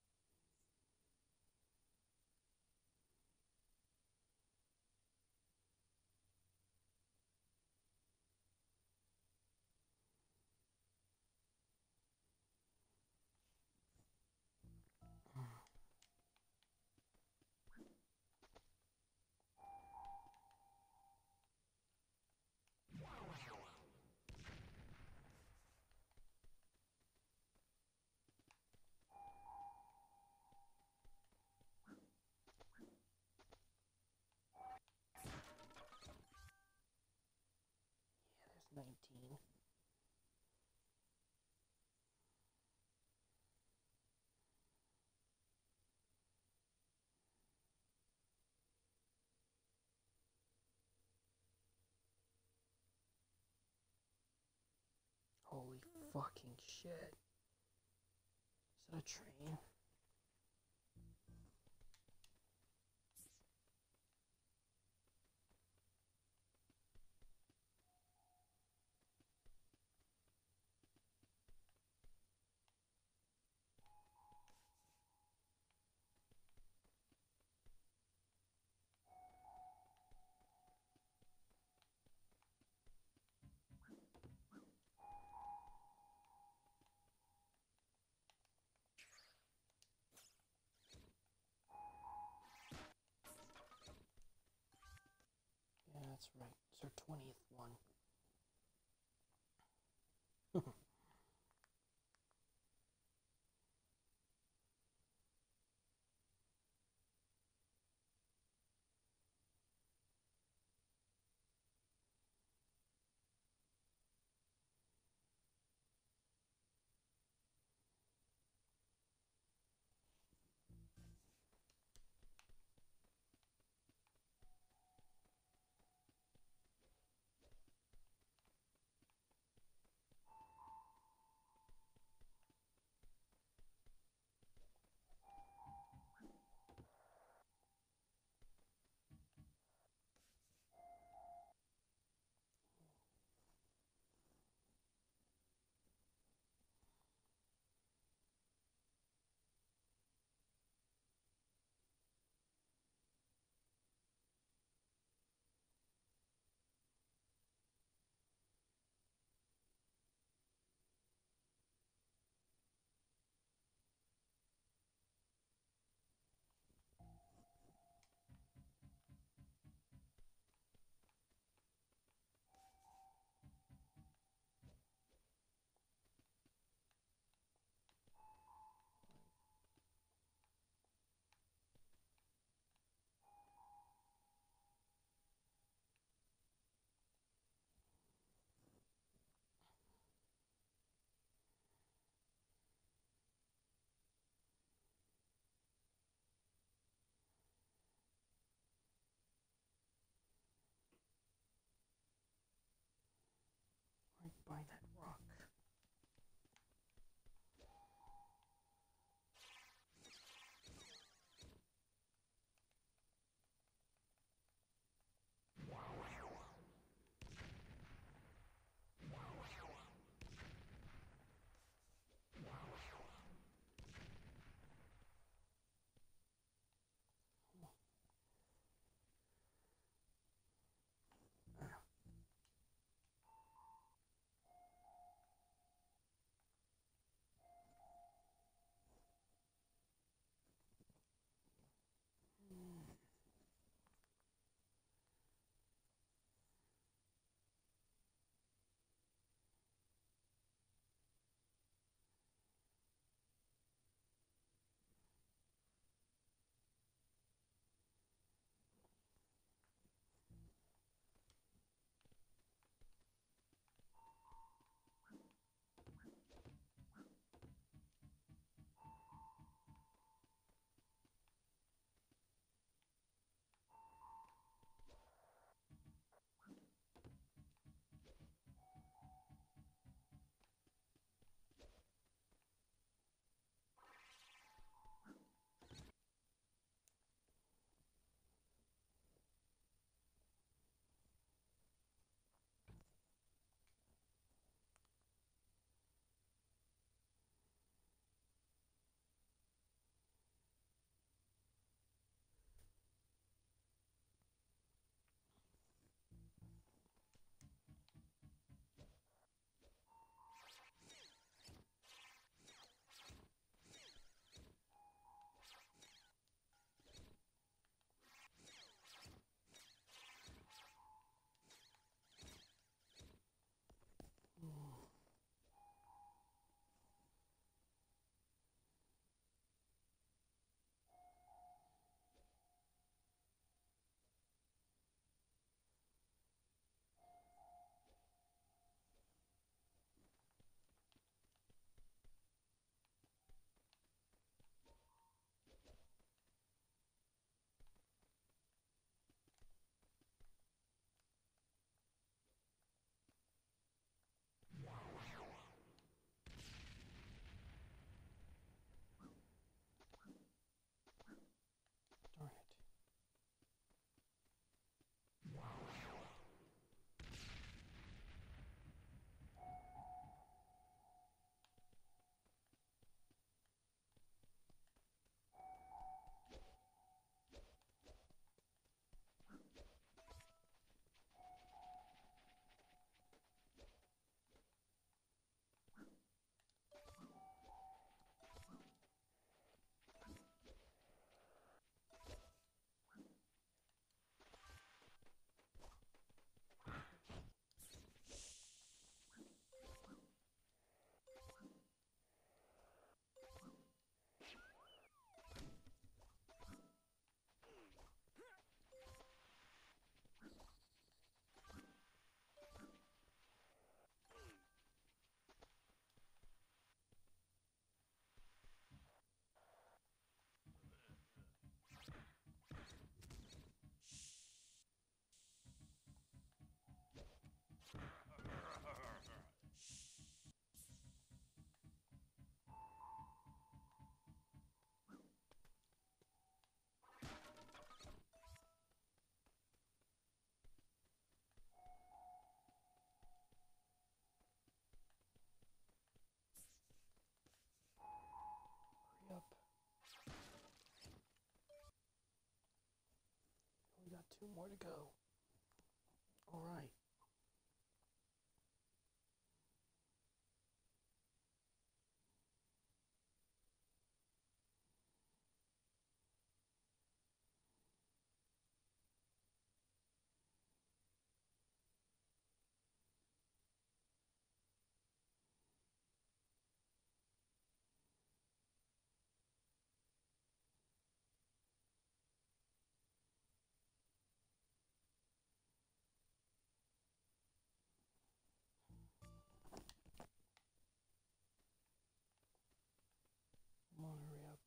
Yeah, there's 19. Holy fucking shit. Is that a train? That's right. It's our 20th one. Right by that rock. got 2 more to go. Alright. Come on, hurry up.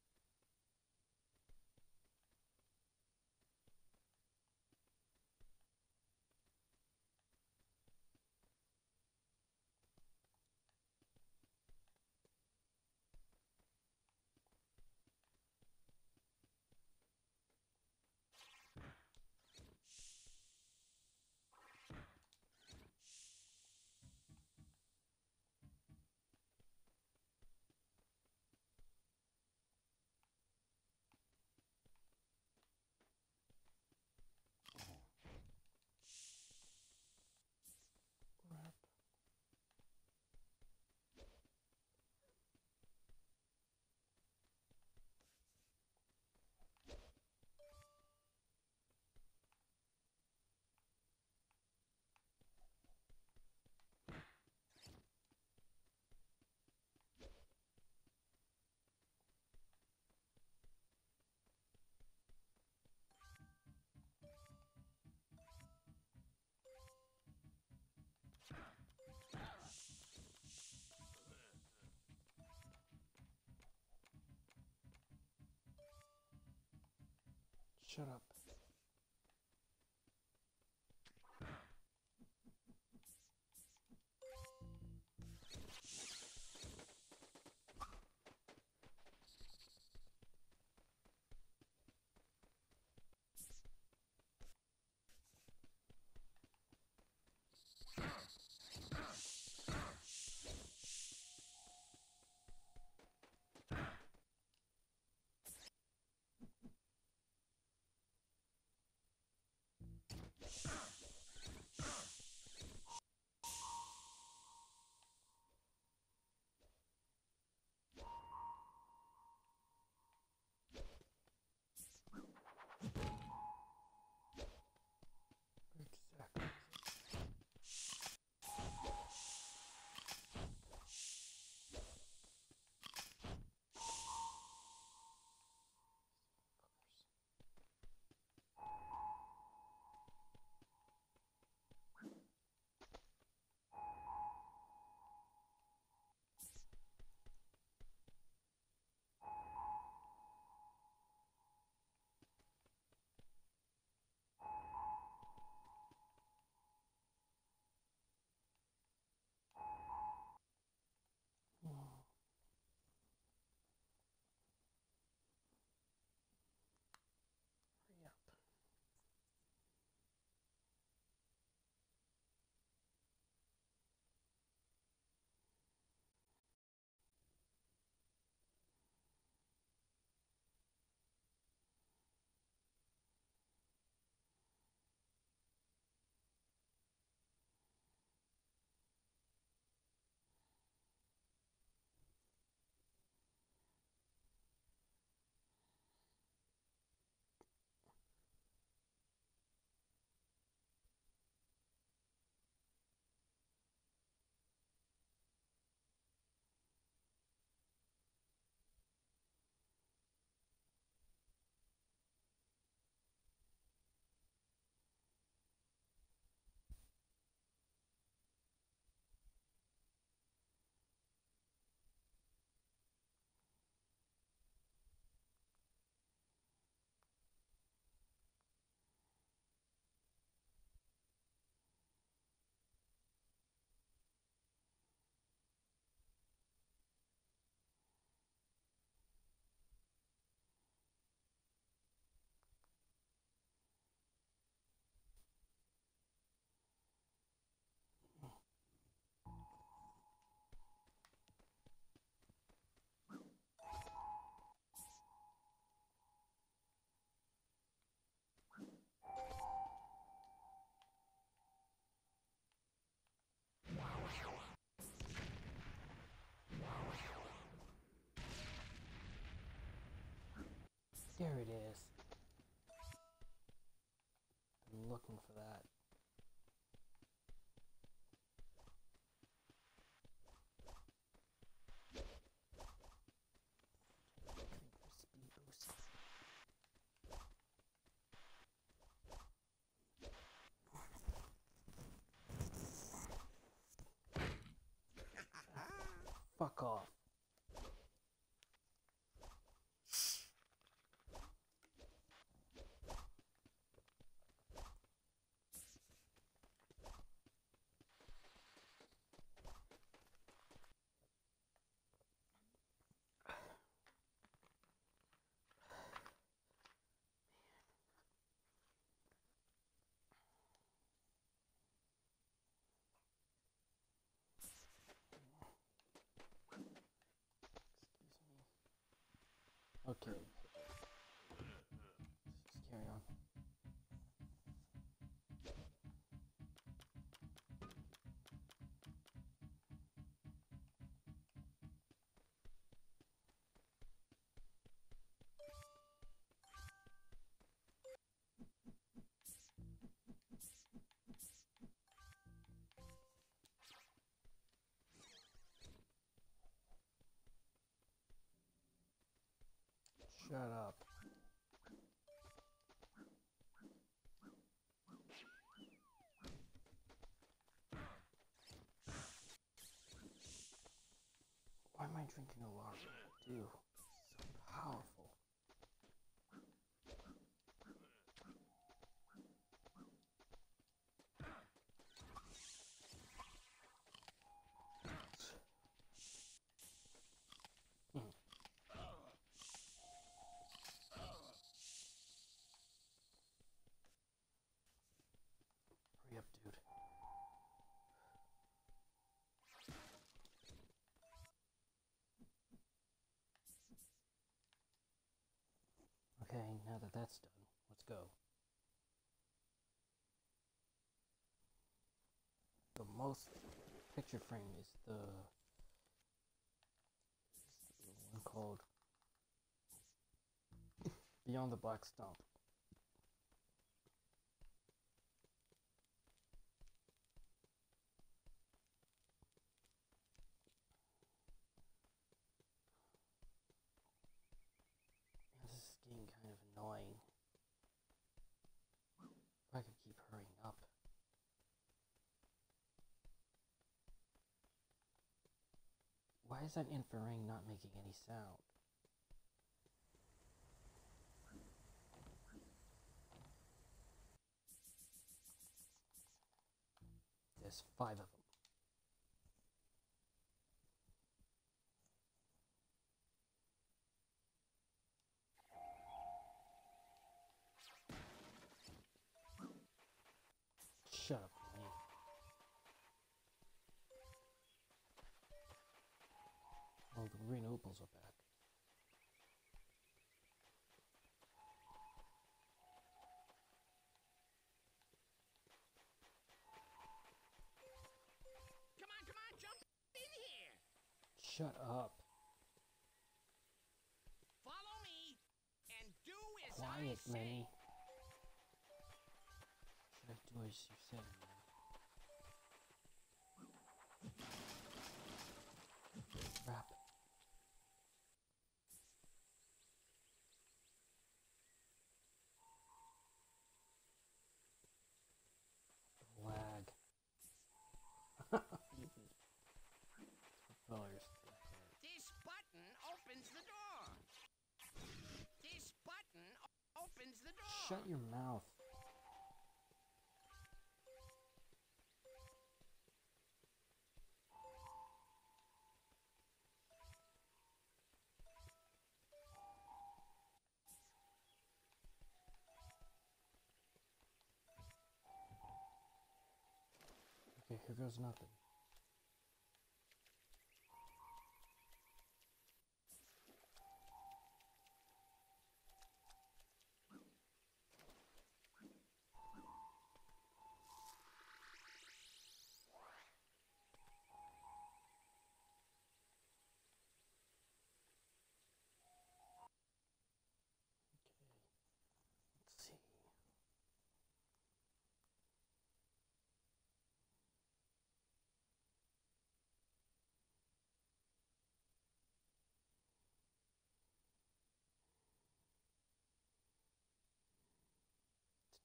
Crap. Shut up. There it is. I'm looking for that. Fuck off. Okay. Just carry on. Shut up. Why am I drinking a lot? Dude, so powerful. Hurry up, dude. Okay, now that that's done, let's go. The most picture frame is the one called Beyond the Black Stump. This is getting kind of annoying. If I could keep hurrying up. Why is that infraring not making any sound? There's 5 of them. Shut up, man. Oh, the green opals are back. Come on, jump in here. Shut up. Follow me and do as Quiet, I say. Minnie. Should I do as you said, man? Crap. Lag. Propellers. This button opens the door. This button opens the door. Shut your mouth. Okay, here goes nothing.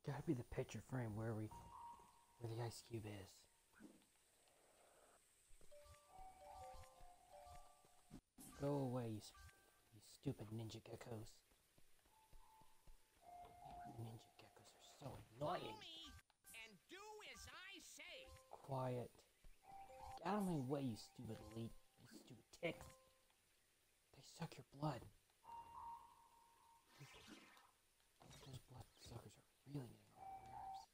Gotta be the picture frame where the ice cube is. Go away, you stupid ninja geckos. Ninja geckos are so Follow annoying. me and do as I say. Quiet. Get out of my way, you stupid ticks. They suck your blood. Those blood suckers are really getting on my nerves.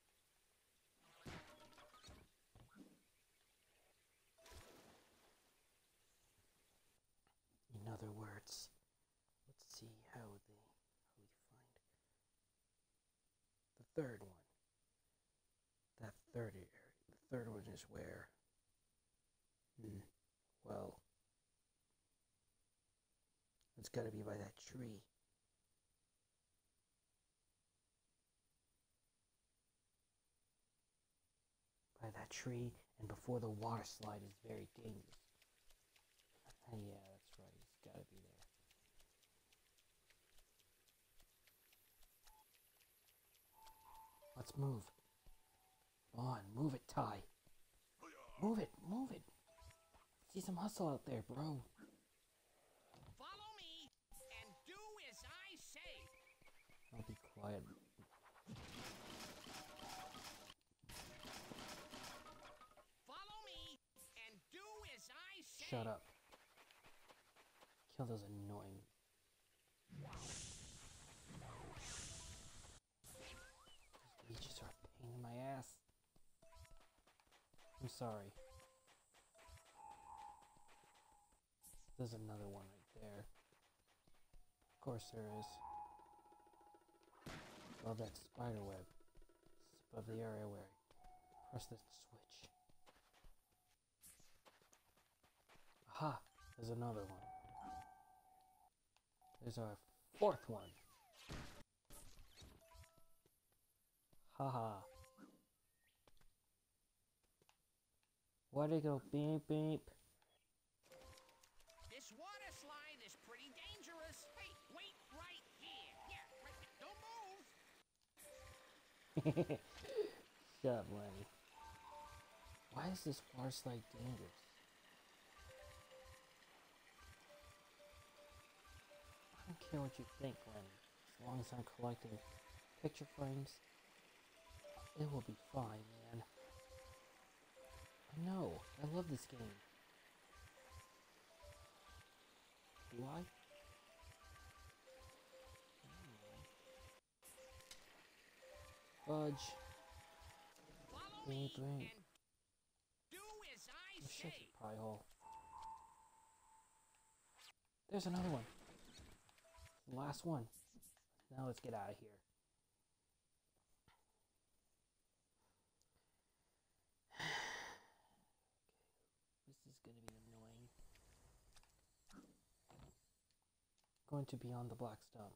In other words, let's see how we find the third one. That third area. The third one is where? Well, it's gotta be by that tree. By that tree, and before the water slide is very dangerous. Yeah, that's right. It's gotta be there. Let's move. Come on, move it, Ty. Move it, move it. See some hustle out there, bro. Follow me and do as I say. I'll be quiet. Follow me and do as I say. Shut up. Kill those annoying. Those leeches are a pain in my ass. I'm sorry. There's another one right there. Of course there is. Above that spider web. It's above the area where I press the switch. Aha! There's another one. There's our fourth one. Haha. Why'd it go beep beep? This water slide is pretty dangerous. Hey, wait right here. Yeah, right there. Don't move. Shut up, Lenny. Why is this water slide dangerous? I don't care what you think, Lenny. As long as I'm collecting picture frames, it will be fine, man. I know. I love this game. Do I? Fudge. Follow Beep, me beep. and do as I Oh, shut say. your pie hole. There's another one. The last one. Now let's get out of here. This is going to be annoying. Going to be on the black stump.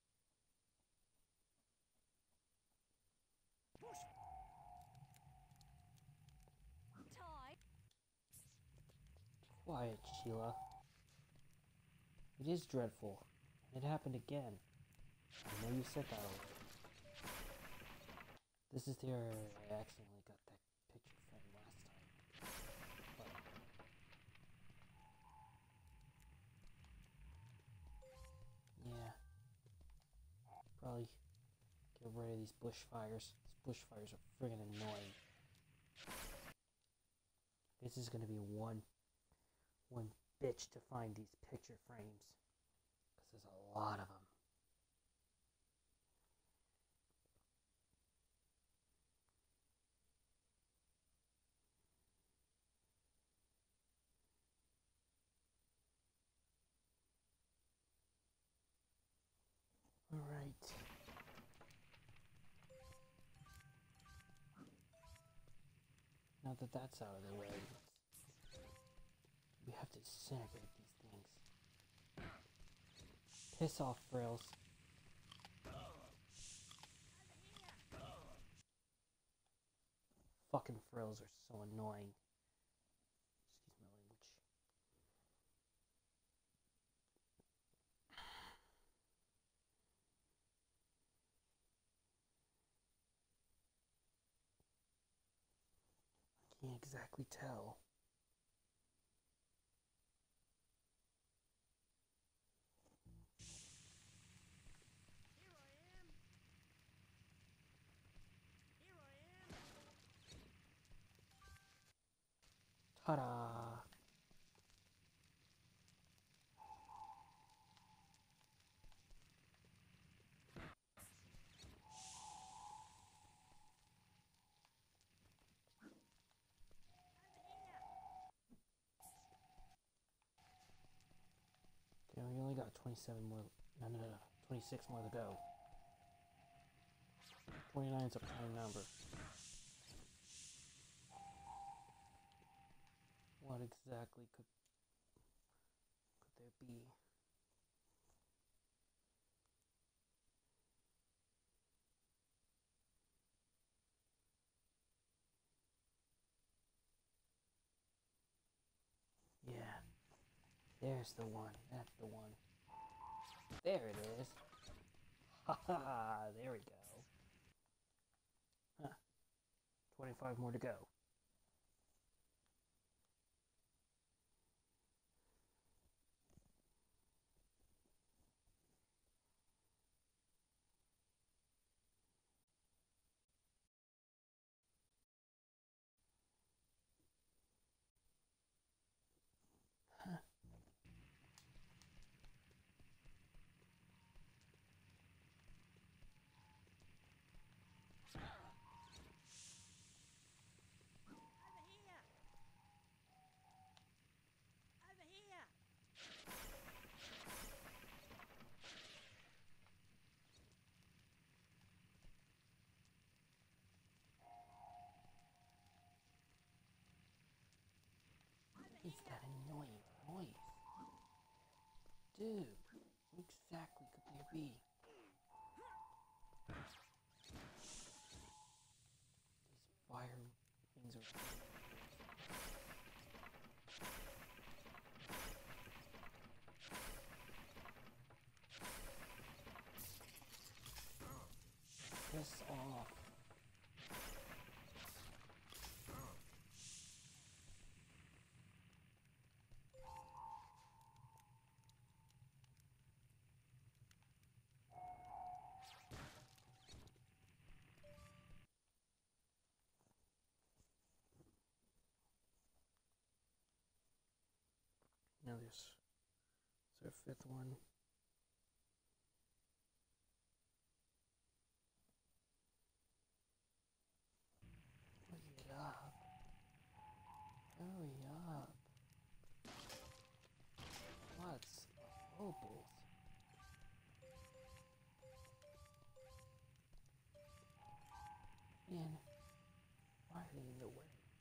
Ty, Quiet, Sheila. It is dreadful. It happened again. I know you said that already. This is the area I accidentally got that picture frame last time. But yeah. Probably get rid of these bushfires. These bushfires are friggin' annoying. This is gonna be one bitch to find these picture frames. Because there's a lot of them. Alright. Now that that's out of the way, we have to disintegrate these things. Piss off, frills. Fucking frills are so annoying. Excuse my language. exactly tell. Here I am. Here I am. Ta-da! Okay, we only got 27 more. No, 26 more to go. 29 is a prime number. What exactly could there be? Yeah, there's the one. That's the one. There it is. Ha ha! There we go. Huh. 25 more to go. Huh. Over here. Over here. What is that annoying noise? Dude, what exactly could there be? These fire things are. Piss off. Now there's our fifth one. Hurry it up. Hurry up. What's opals? Man, why are they in the way?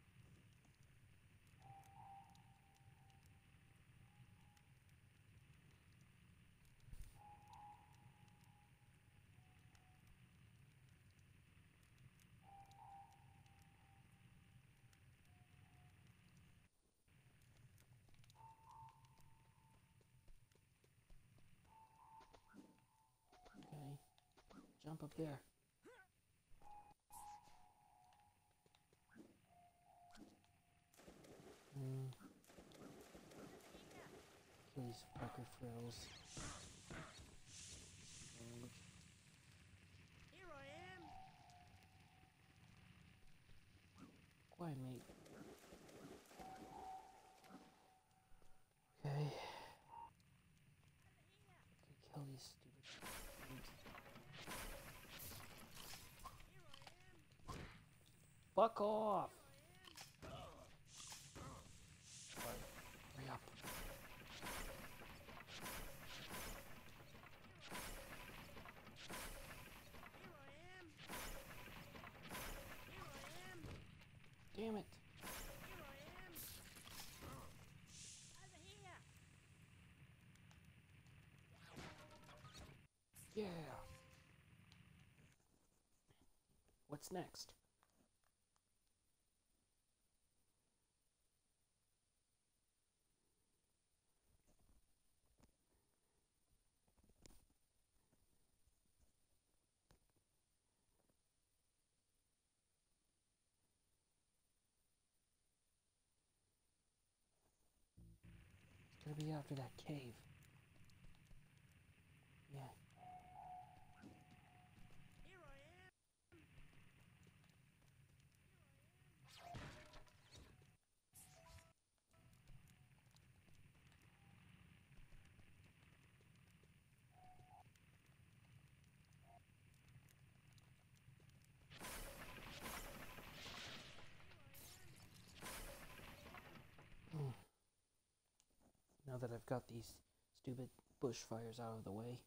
Okay, jump up there. Kill these fucker frills. Here I am. Quiet, mate. Okay. Kill these stupid dudes. Fuck off! Sorry. Hurry up. Damn it. Yeah. What's next? gotta be after that cave. Yeah. Here I am. Now that I've got these stupid bushfires out of the way.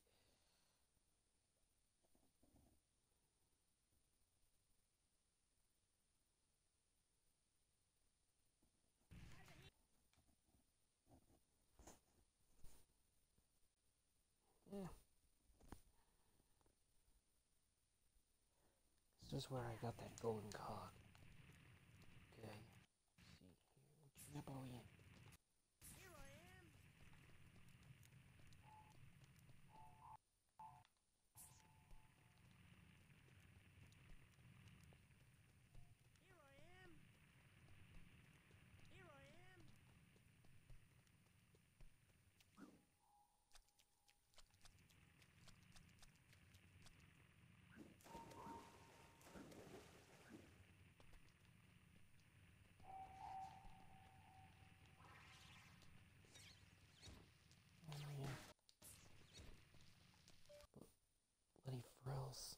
Yeah. This is where I got that golden cog. Okay. Let's see here. Which map are we in? Here I am. Here I am. Here I am. Oh man. Bloody frills.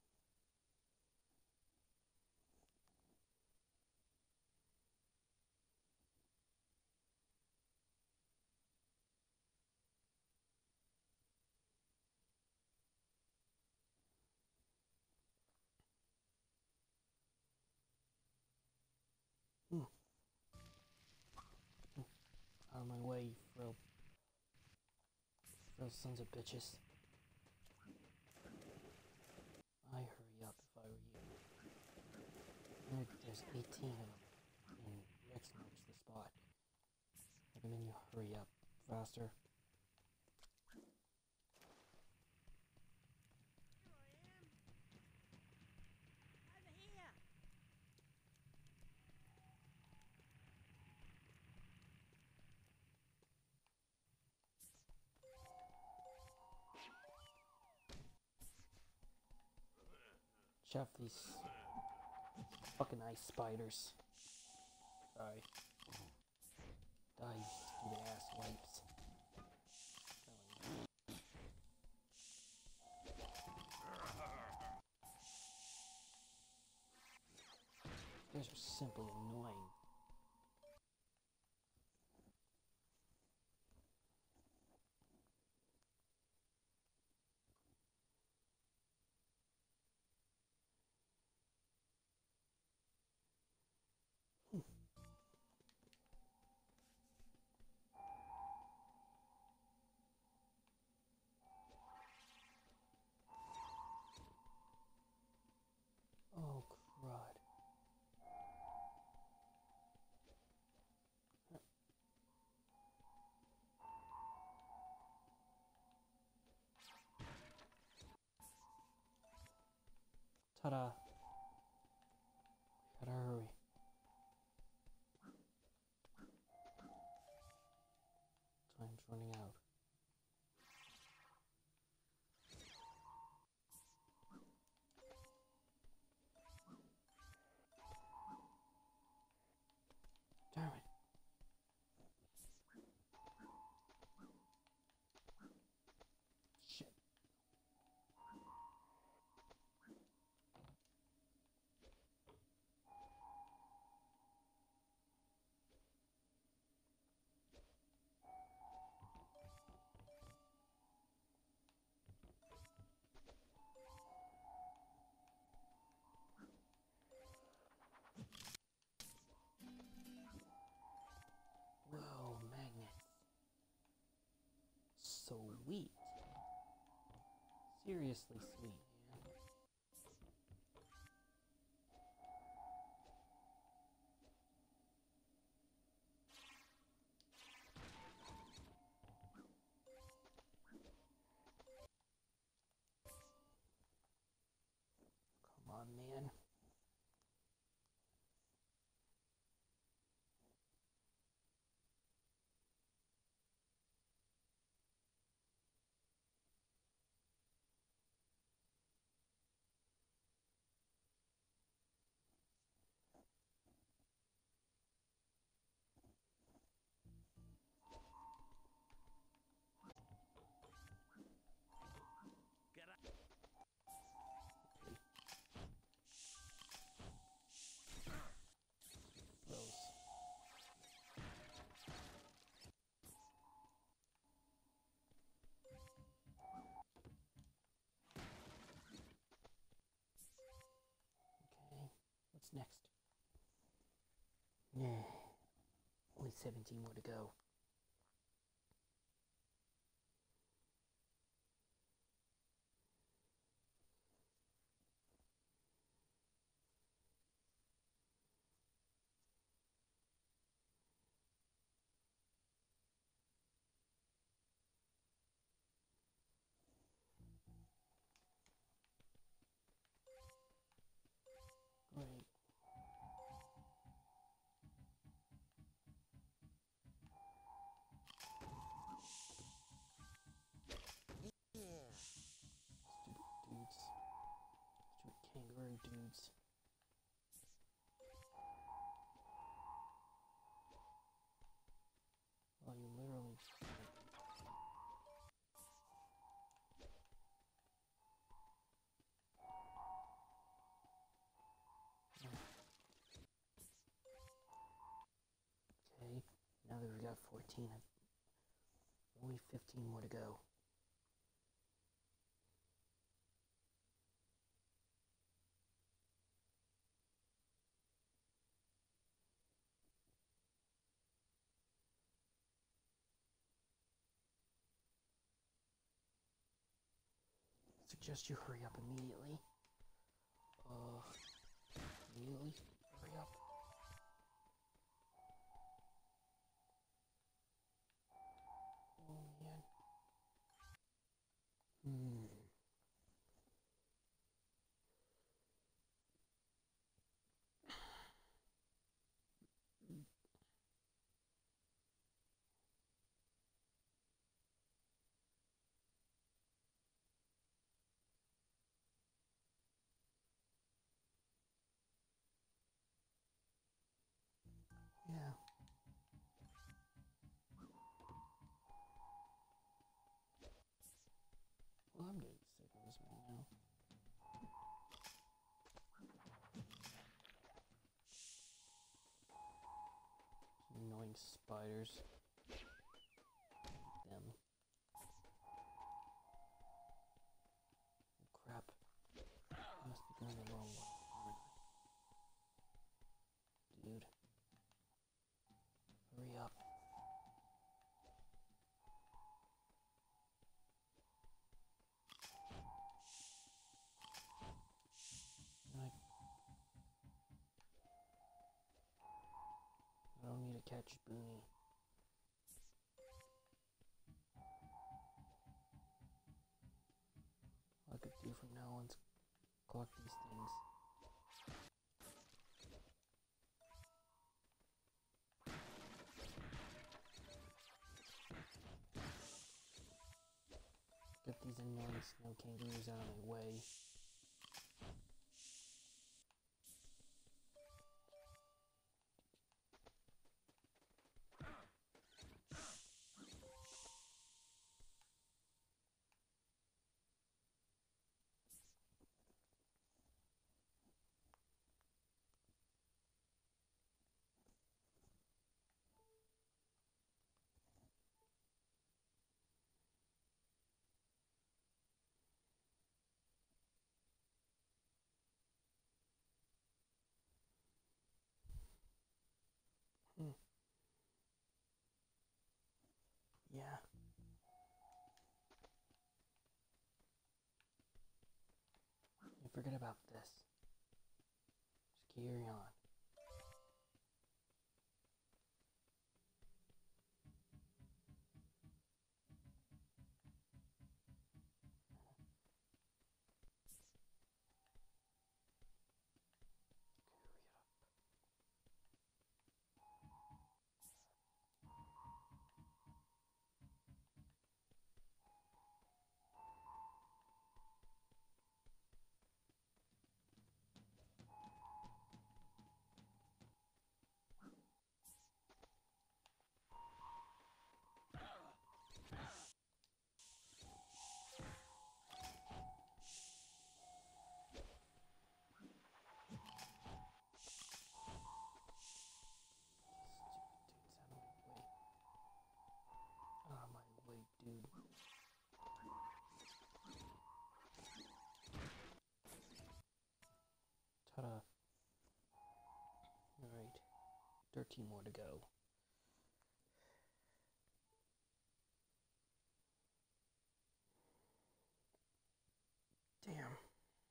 Out of my way, you frill sons of bitches. I hurry up if I were you. There's 18 of them, and Rex marks the spot. Recommend you hurry up faster. Here I am. Over here. Shove these fucking ice spiders. Sorry. Die, you stupid ass wipes. You guys are simply annoying. Oh, crud. Ta-da. Gotta hurry. Time's running out. Damn it. Shit. Whoa, magnets. Sweet. Seriously sweet, man. Come on, man. What's next? Yeah. Only 17 more to go. Great. Stupid dudes. Stupid kangaroo dudes. Well, you literally... Okay, now that we've got 14, only 15 more to go. I suggest you hurry up immediately. Immediately? Hurry up. Oh, man. Yeah. Well, I'm getting sick of this right now. Annoying spiders. Them. Oh, crap. I must be going the wrong way. Dude. Hurry up. I don't need to catch Booney. All I could do from now on is collect these things. Get these annoying snow kangaroos out of my way. Yeah. You forget about this. Just carry on. Out of my way, dude. Ta-da. 13 more to go. Damn.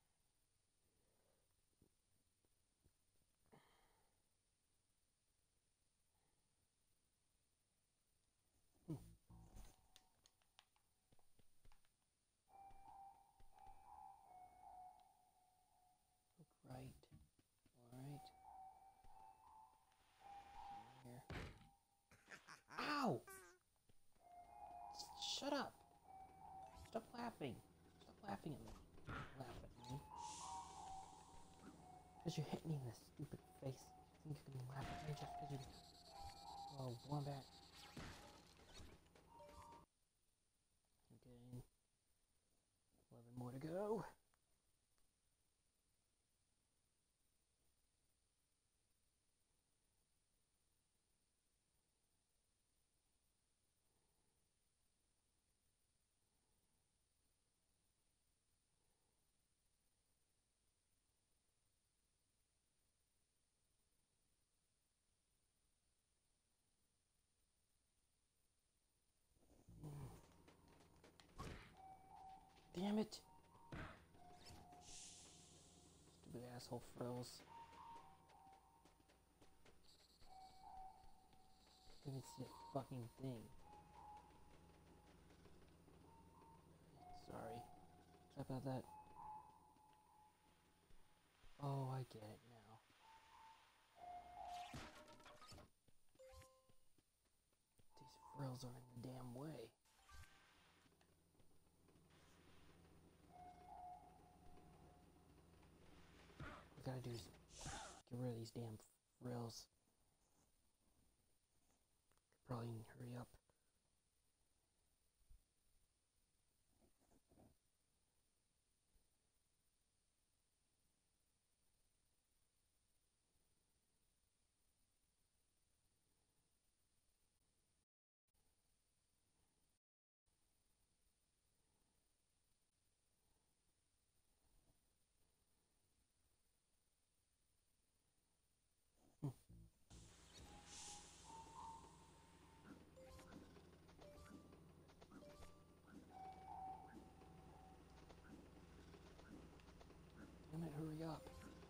Right. Alright. Here. Ow! Shut up! Stop laughing. Stop laughing at me. Laugh at me. Because you hit me in the stupid face. You think you can laugh at me just because you... Oh, wombat. Okay. 11 more to go. Damn it! Stupid asshole frills. Can't even see a fucking thing. Sorry. Sorry about that. Oh, I get it now. These frills are in the damn way. What we gotta do is get rid of these damn frills. Probably hurry up. Damn it, hurry up.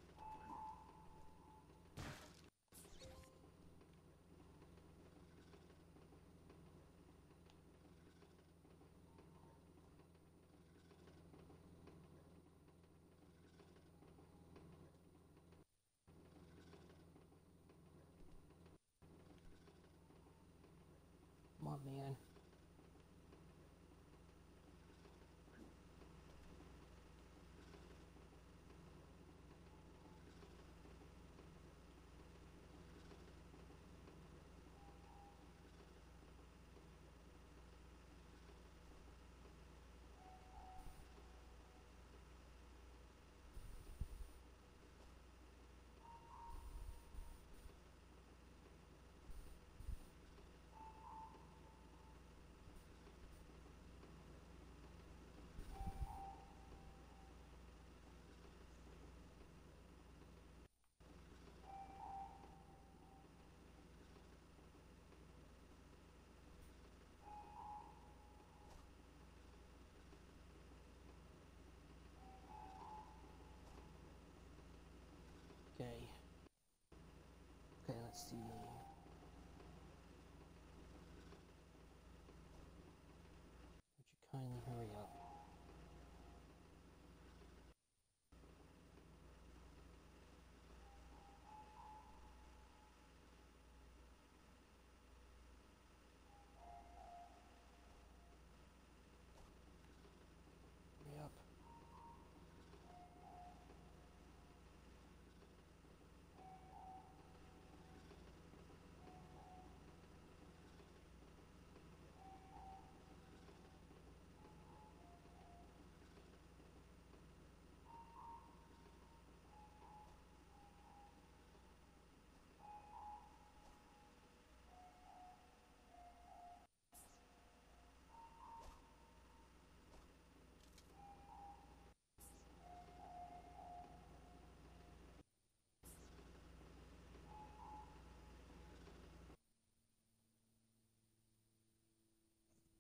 Come on, man. Okay. Okay, let's see. Would you kindly hurry up? Hurry up.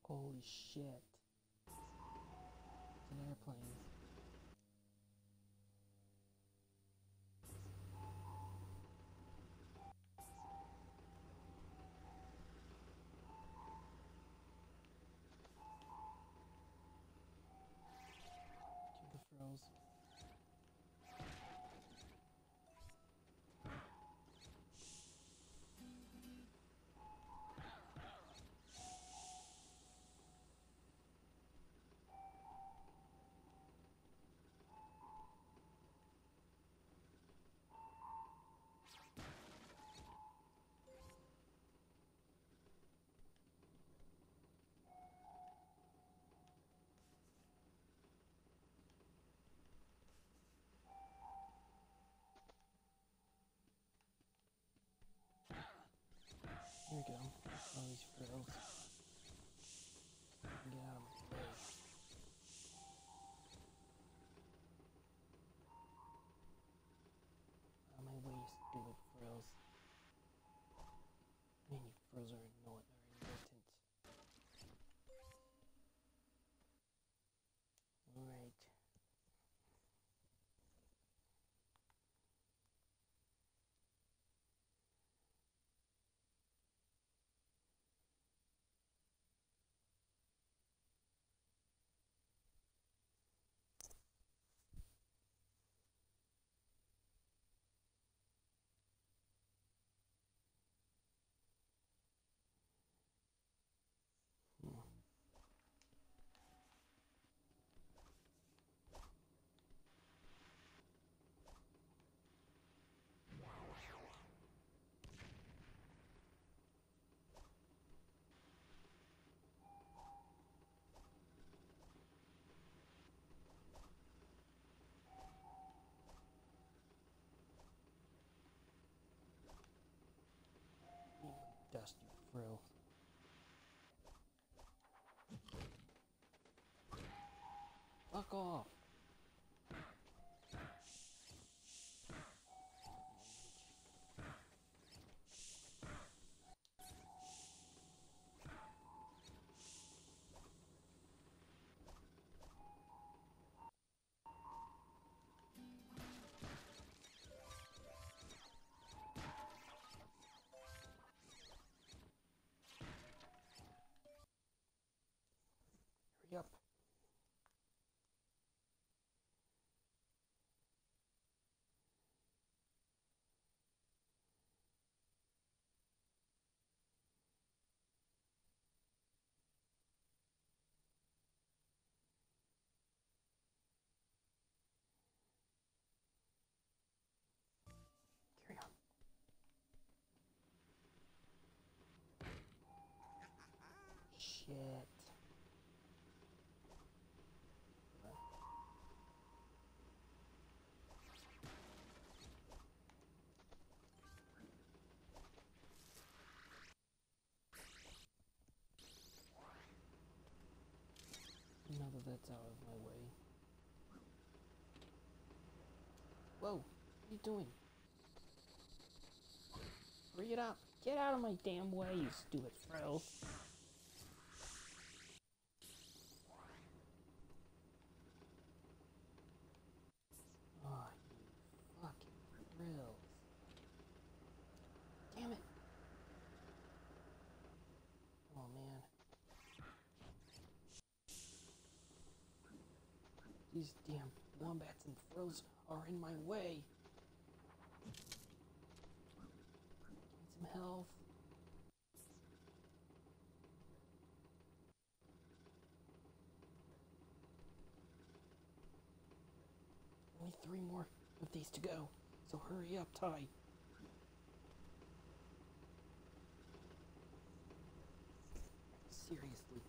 Holy shit. It's an airplane. To the frills. Here we go. All these frills. Get out of my way. Out of my way, you stupid frills. Man, you frills are irritant. Alright. Dusty frill. Fuck off! Hurry up. Carry on. Shit. Now that that's out of my way. Whoa, what are you doing? Hurry it up! Get out of my damn way, you stupid frill! Oh, you fucking frills. Damn it! Oh man. These damn wombats and frills are in my way. Need some health. Only 3 more of these to go, so hurry up, Ty. Seriously.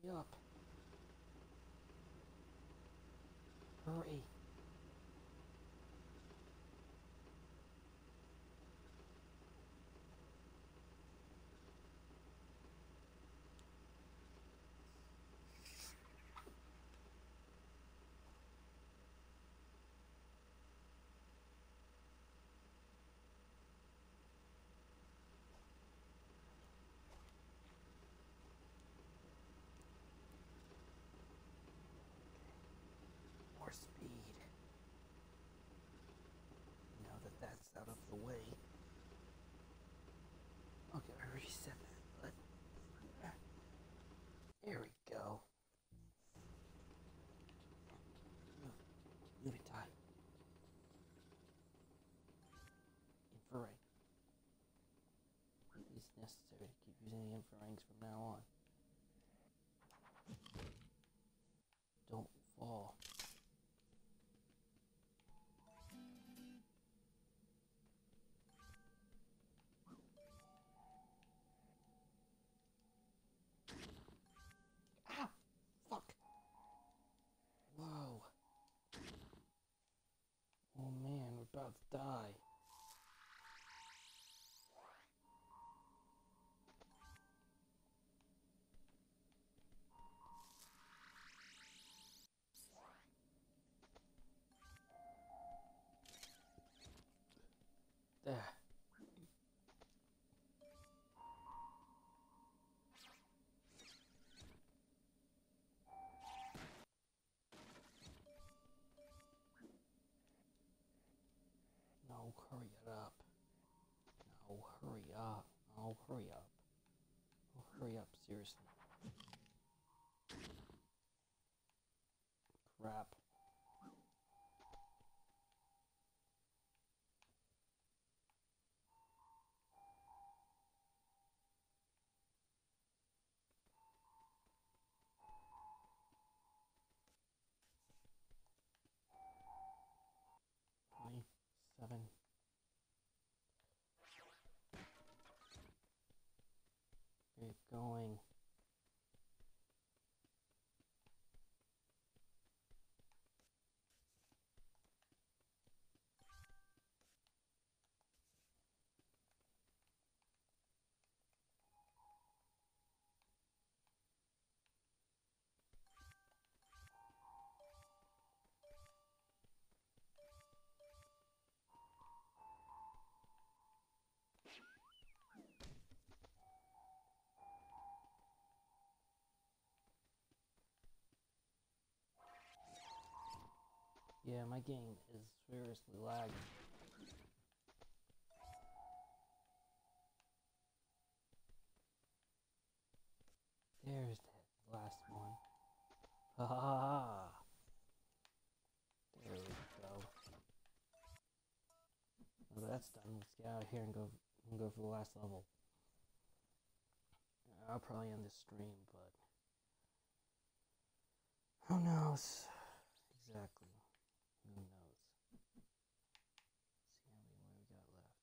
Hurry up. Hurry. More speed. Now that that's out of the way. Okay, I already said that, but there we go. Move it tight. Infrared. It is necessary to keep using the infrarings from now on. Don't fall. Ow! Fuck! Whoa! Oh man, we're about to die. There. No, hurry it up. No, hurry up. No, hurry up. Oh, hurry up, seriously. Crap. Seven. Keep going. Yeah, my game is seriously lagging. There's that last one. Ha ha ha! There we go. Well, that's done. Let's get out of here and go for the last level. I'll probably end this stream, but who knows? Exactly. Who knows? See how many more we got left.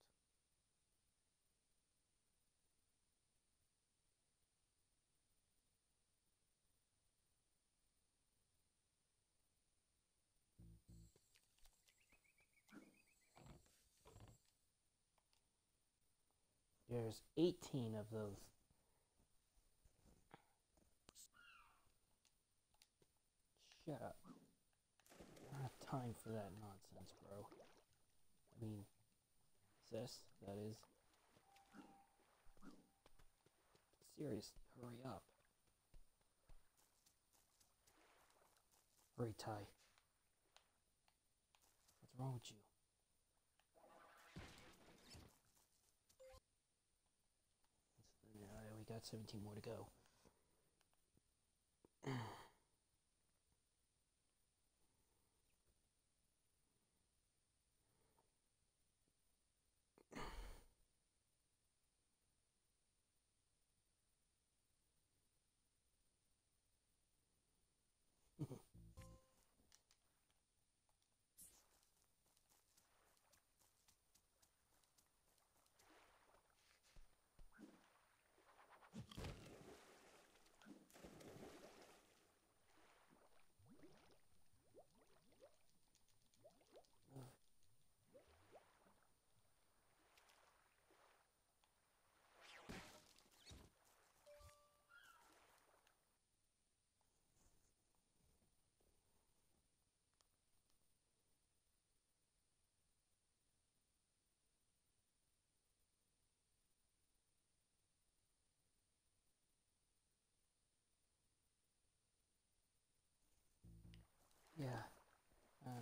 There's 18 of those. Shut up. I don't have time for that nonsense, bro. I mean, sis, that is. Seriously, hurry up. Hurry, Ty. What's wrong with you? We got 17 more to go.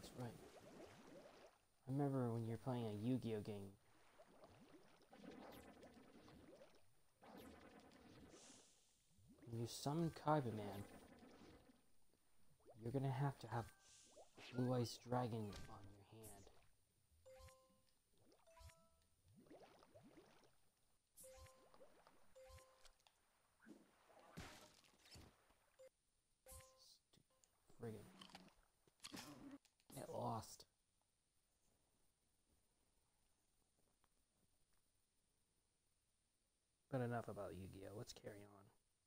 That's right. I remember when you're playing a Yu-Gi-Oh game. When you summon Kaiba Man, you're gonna have to have Blue Ice Dragon on your hand. Friggin'. Get lost. But enough about Yu-Gi-Oh! Let's carry on.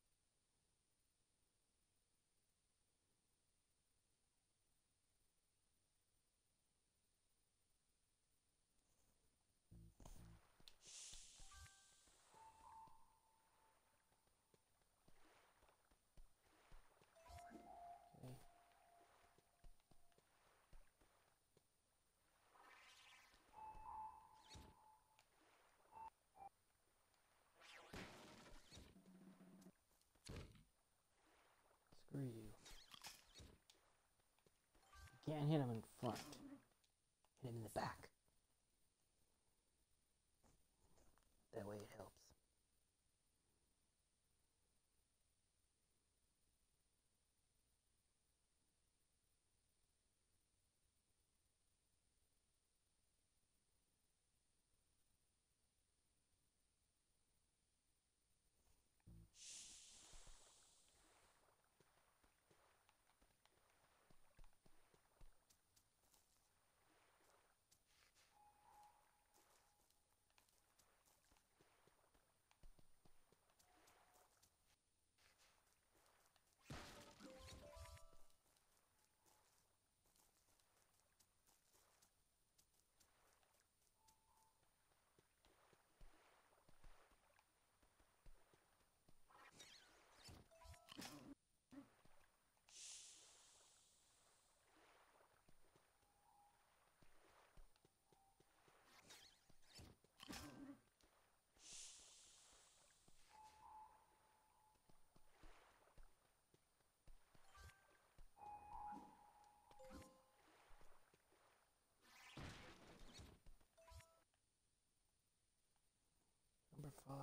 Okay. Screw you. You can't hit him in front. Hit him in the back. That way it helps. Number 5.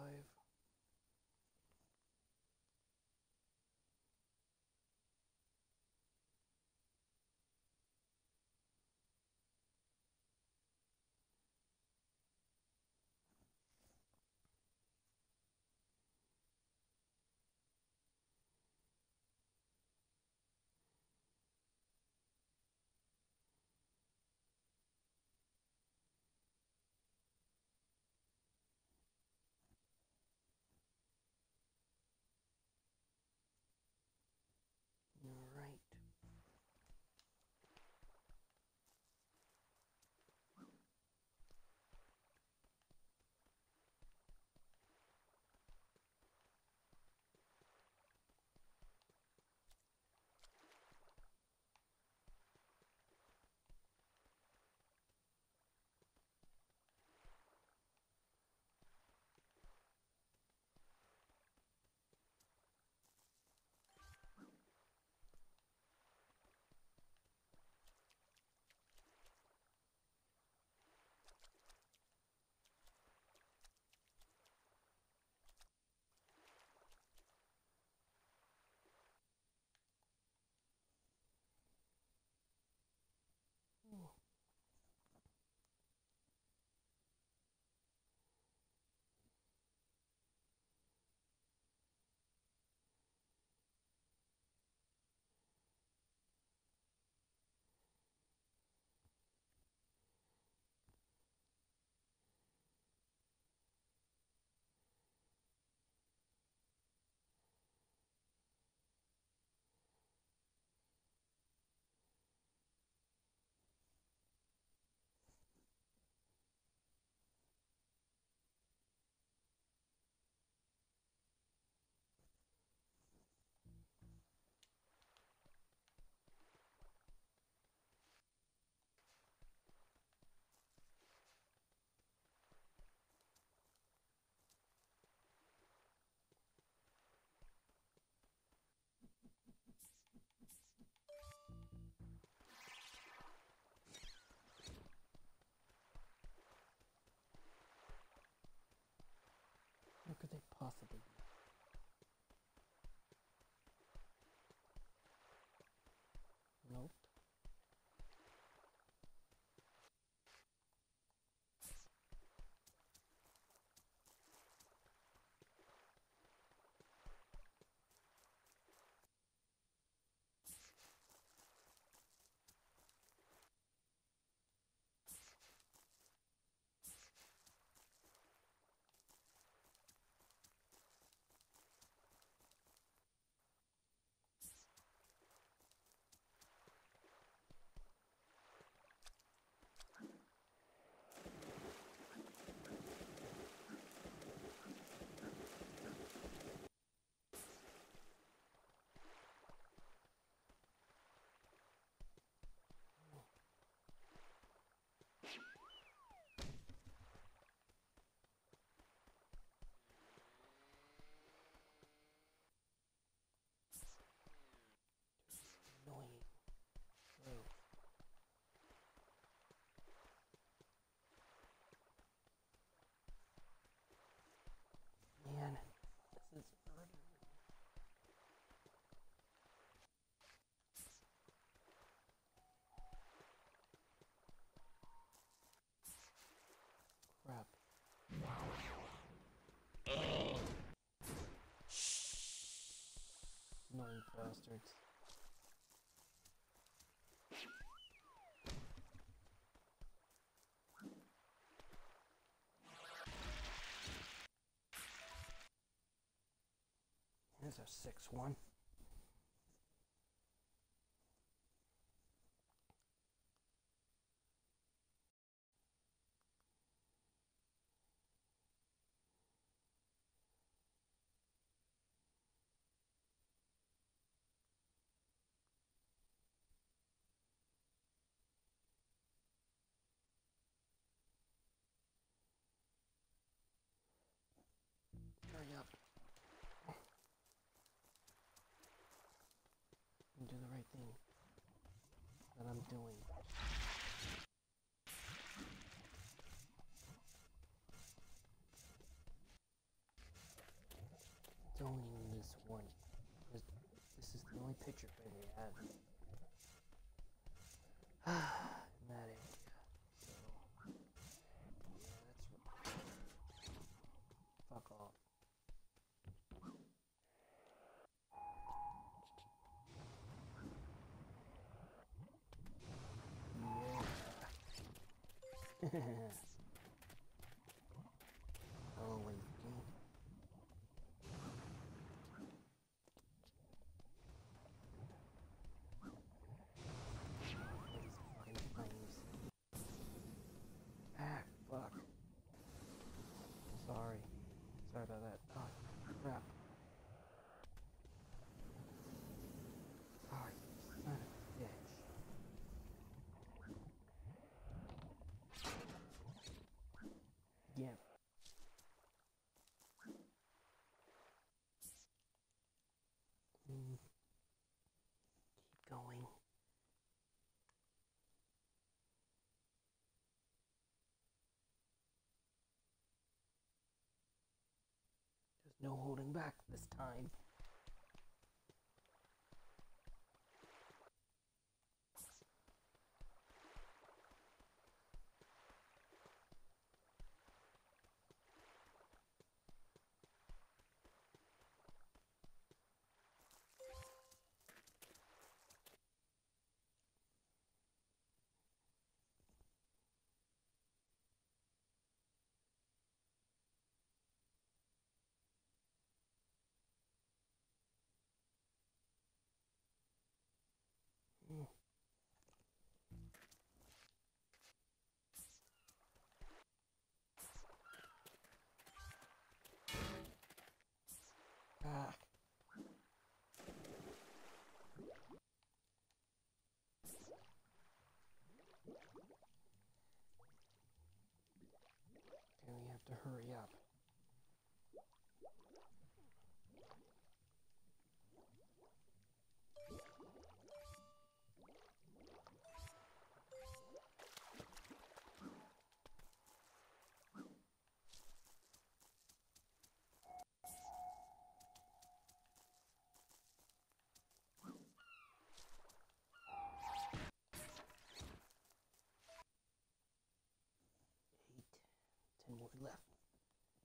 bastards. Here's our 6-1. Hurry up. And do the right thing that I'm doing. It's only in this one. This is the only picture frame we had. In that area. So, yeah, that's right. Fuck off. Yeah. Oh, when you can. These fucking flames. Ah, fuck. Sorry. Sorry about that. Oh, crap. Oh, you son of a bitch. Yeah. Keep going. There's no holding back this time. Mm. Ah. Okay, we have to hurry up. Eight, 10 more left.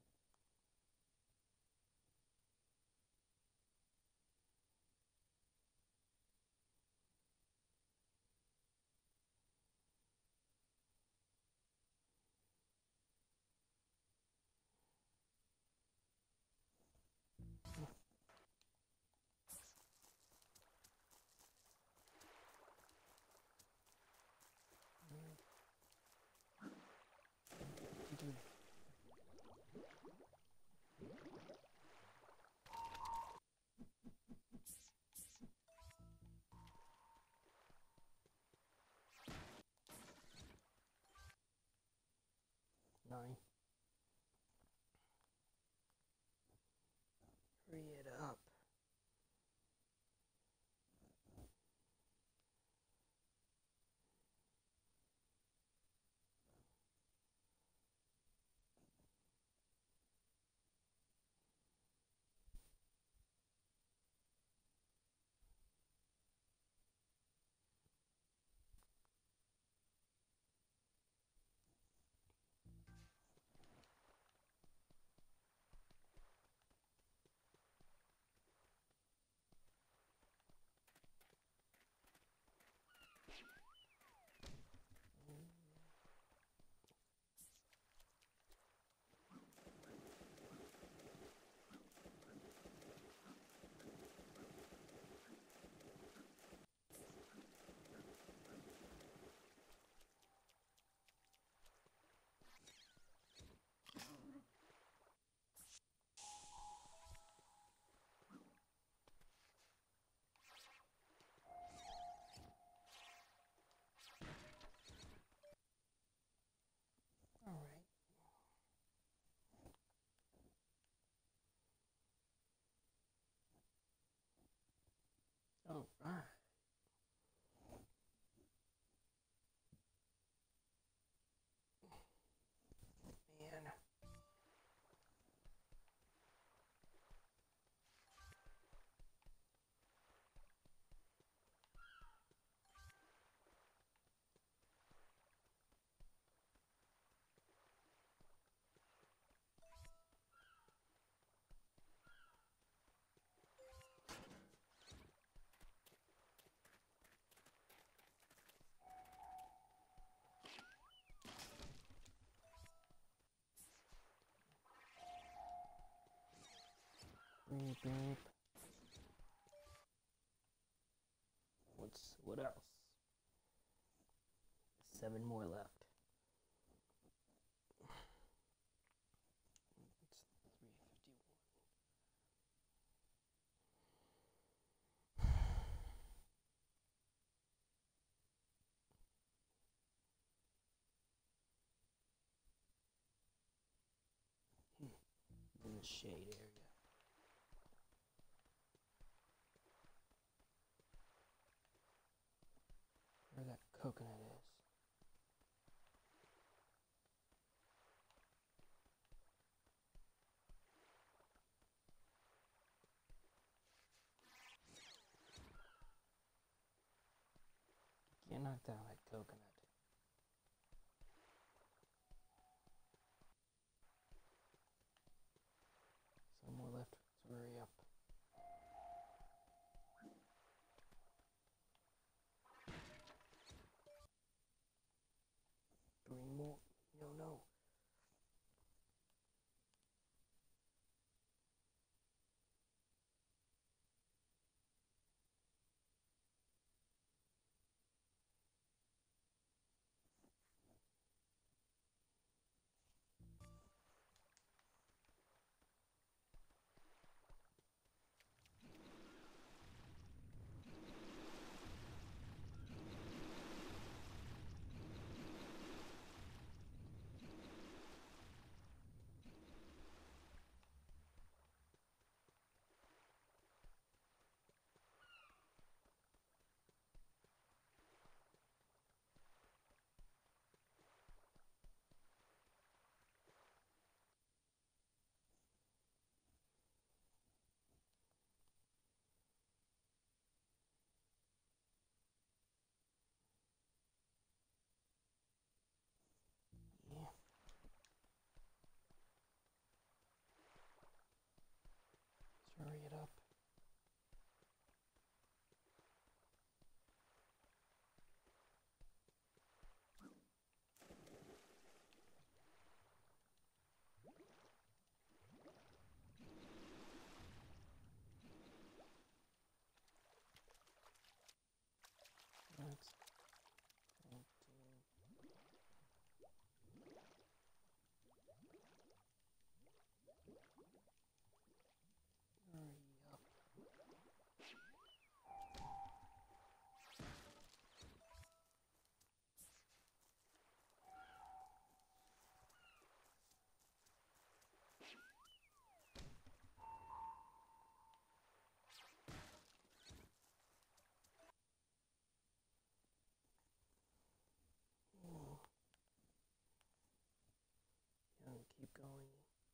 Oh, ah. Man. Beep, beep. What else? 7 more left. It's 3:51. In the shade area. Where that coconut is. Can't knock down that coconut. Some more left, so hurry up. Three more. No. Yeah. Let's hurry it up. That's 19. Hurry up. Ooh. Yeah, keep going.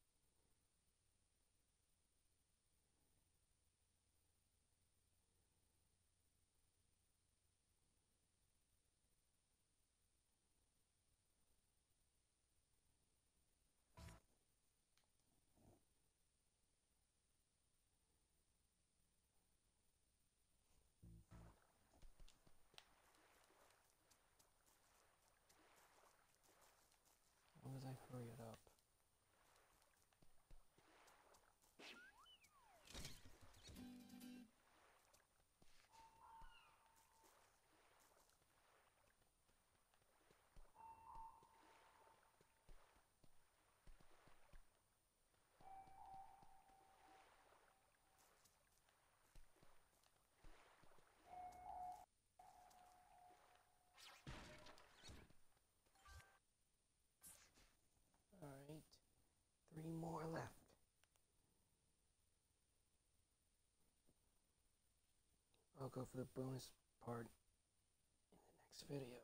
As long as I hurry it up. Alright. I'll go for the bonus part in the next video.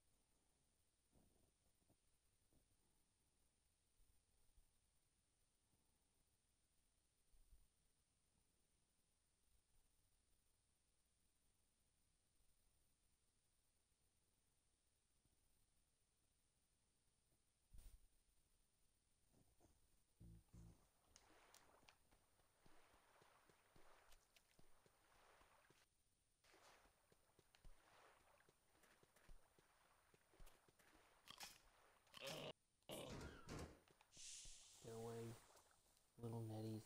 Get away, little netties.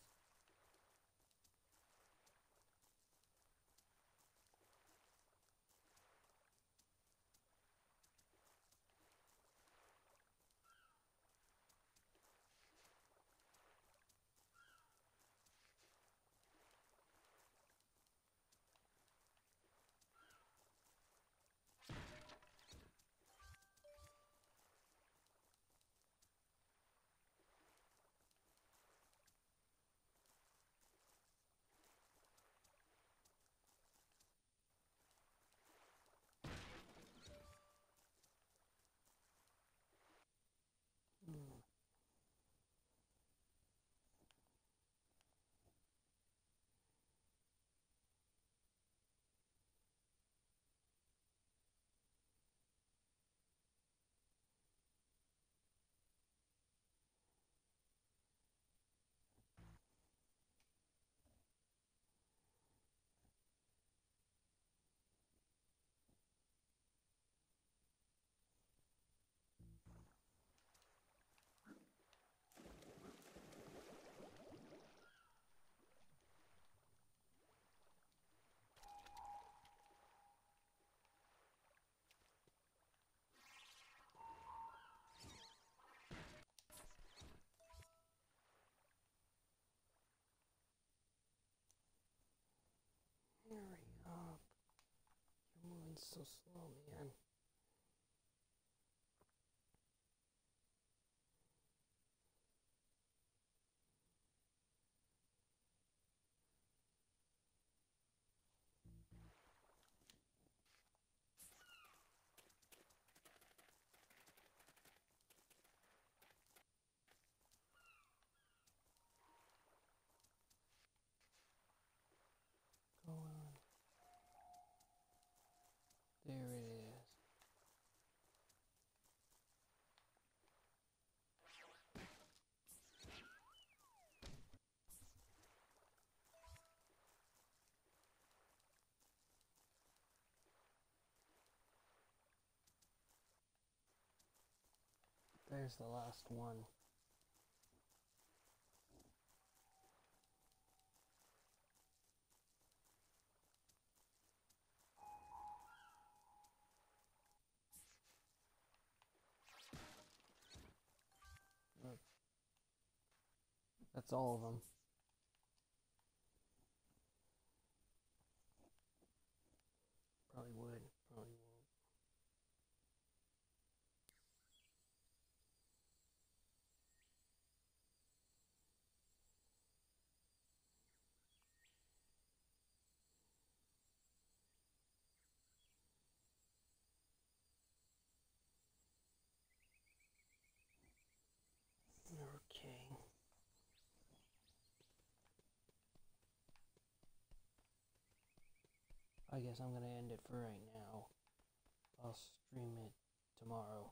Hurry up. You're moving so slow, man. Go on. There it is. There's the last one. Look. That's all of them. Probably would, probably won't. Okay. I guess I'm gonna end it for right now. I'll stream it tomorrow.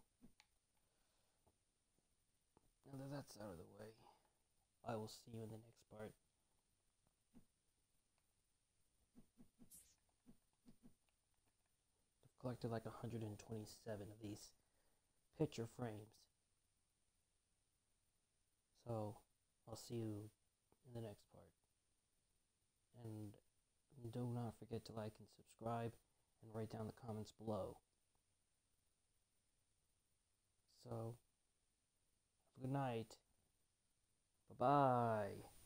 Now that that's out of the way, I will see you in the next part. I've collected like 127 of these picture frames. So, I'll see you in the next part. And do not forget to like and subscribe and write down the comments below. So, have a good night. Bye-bye.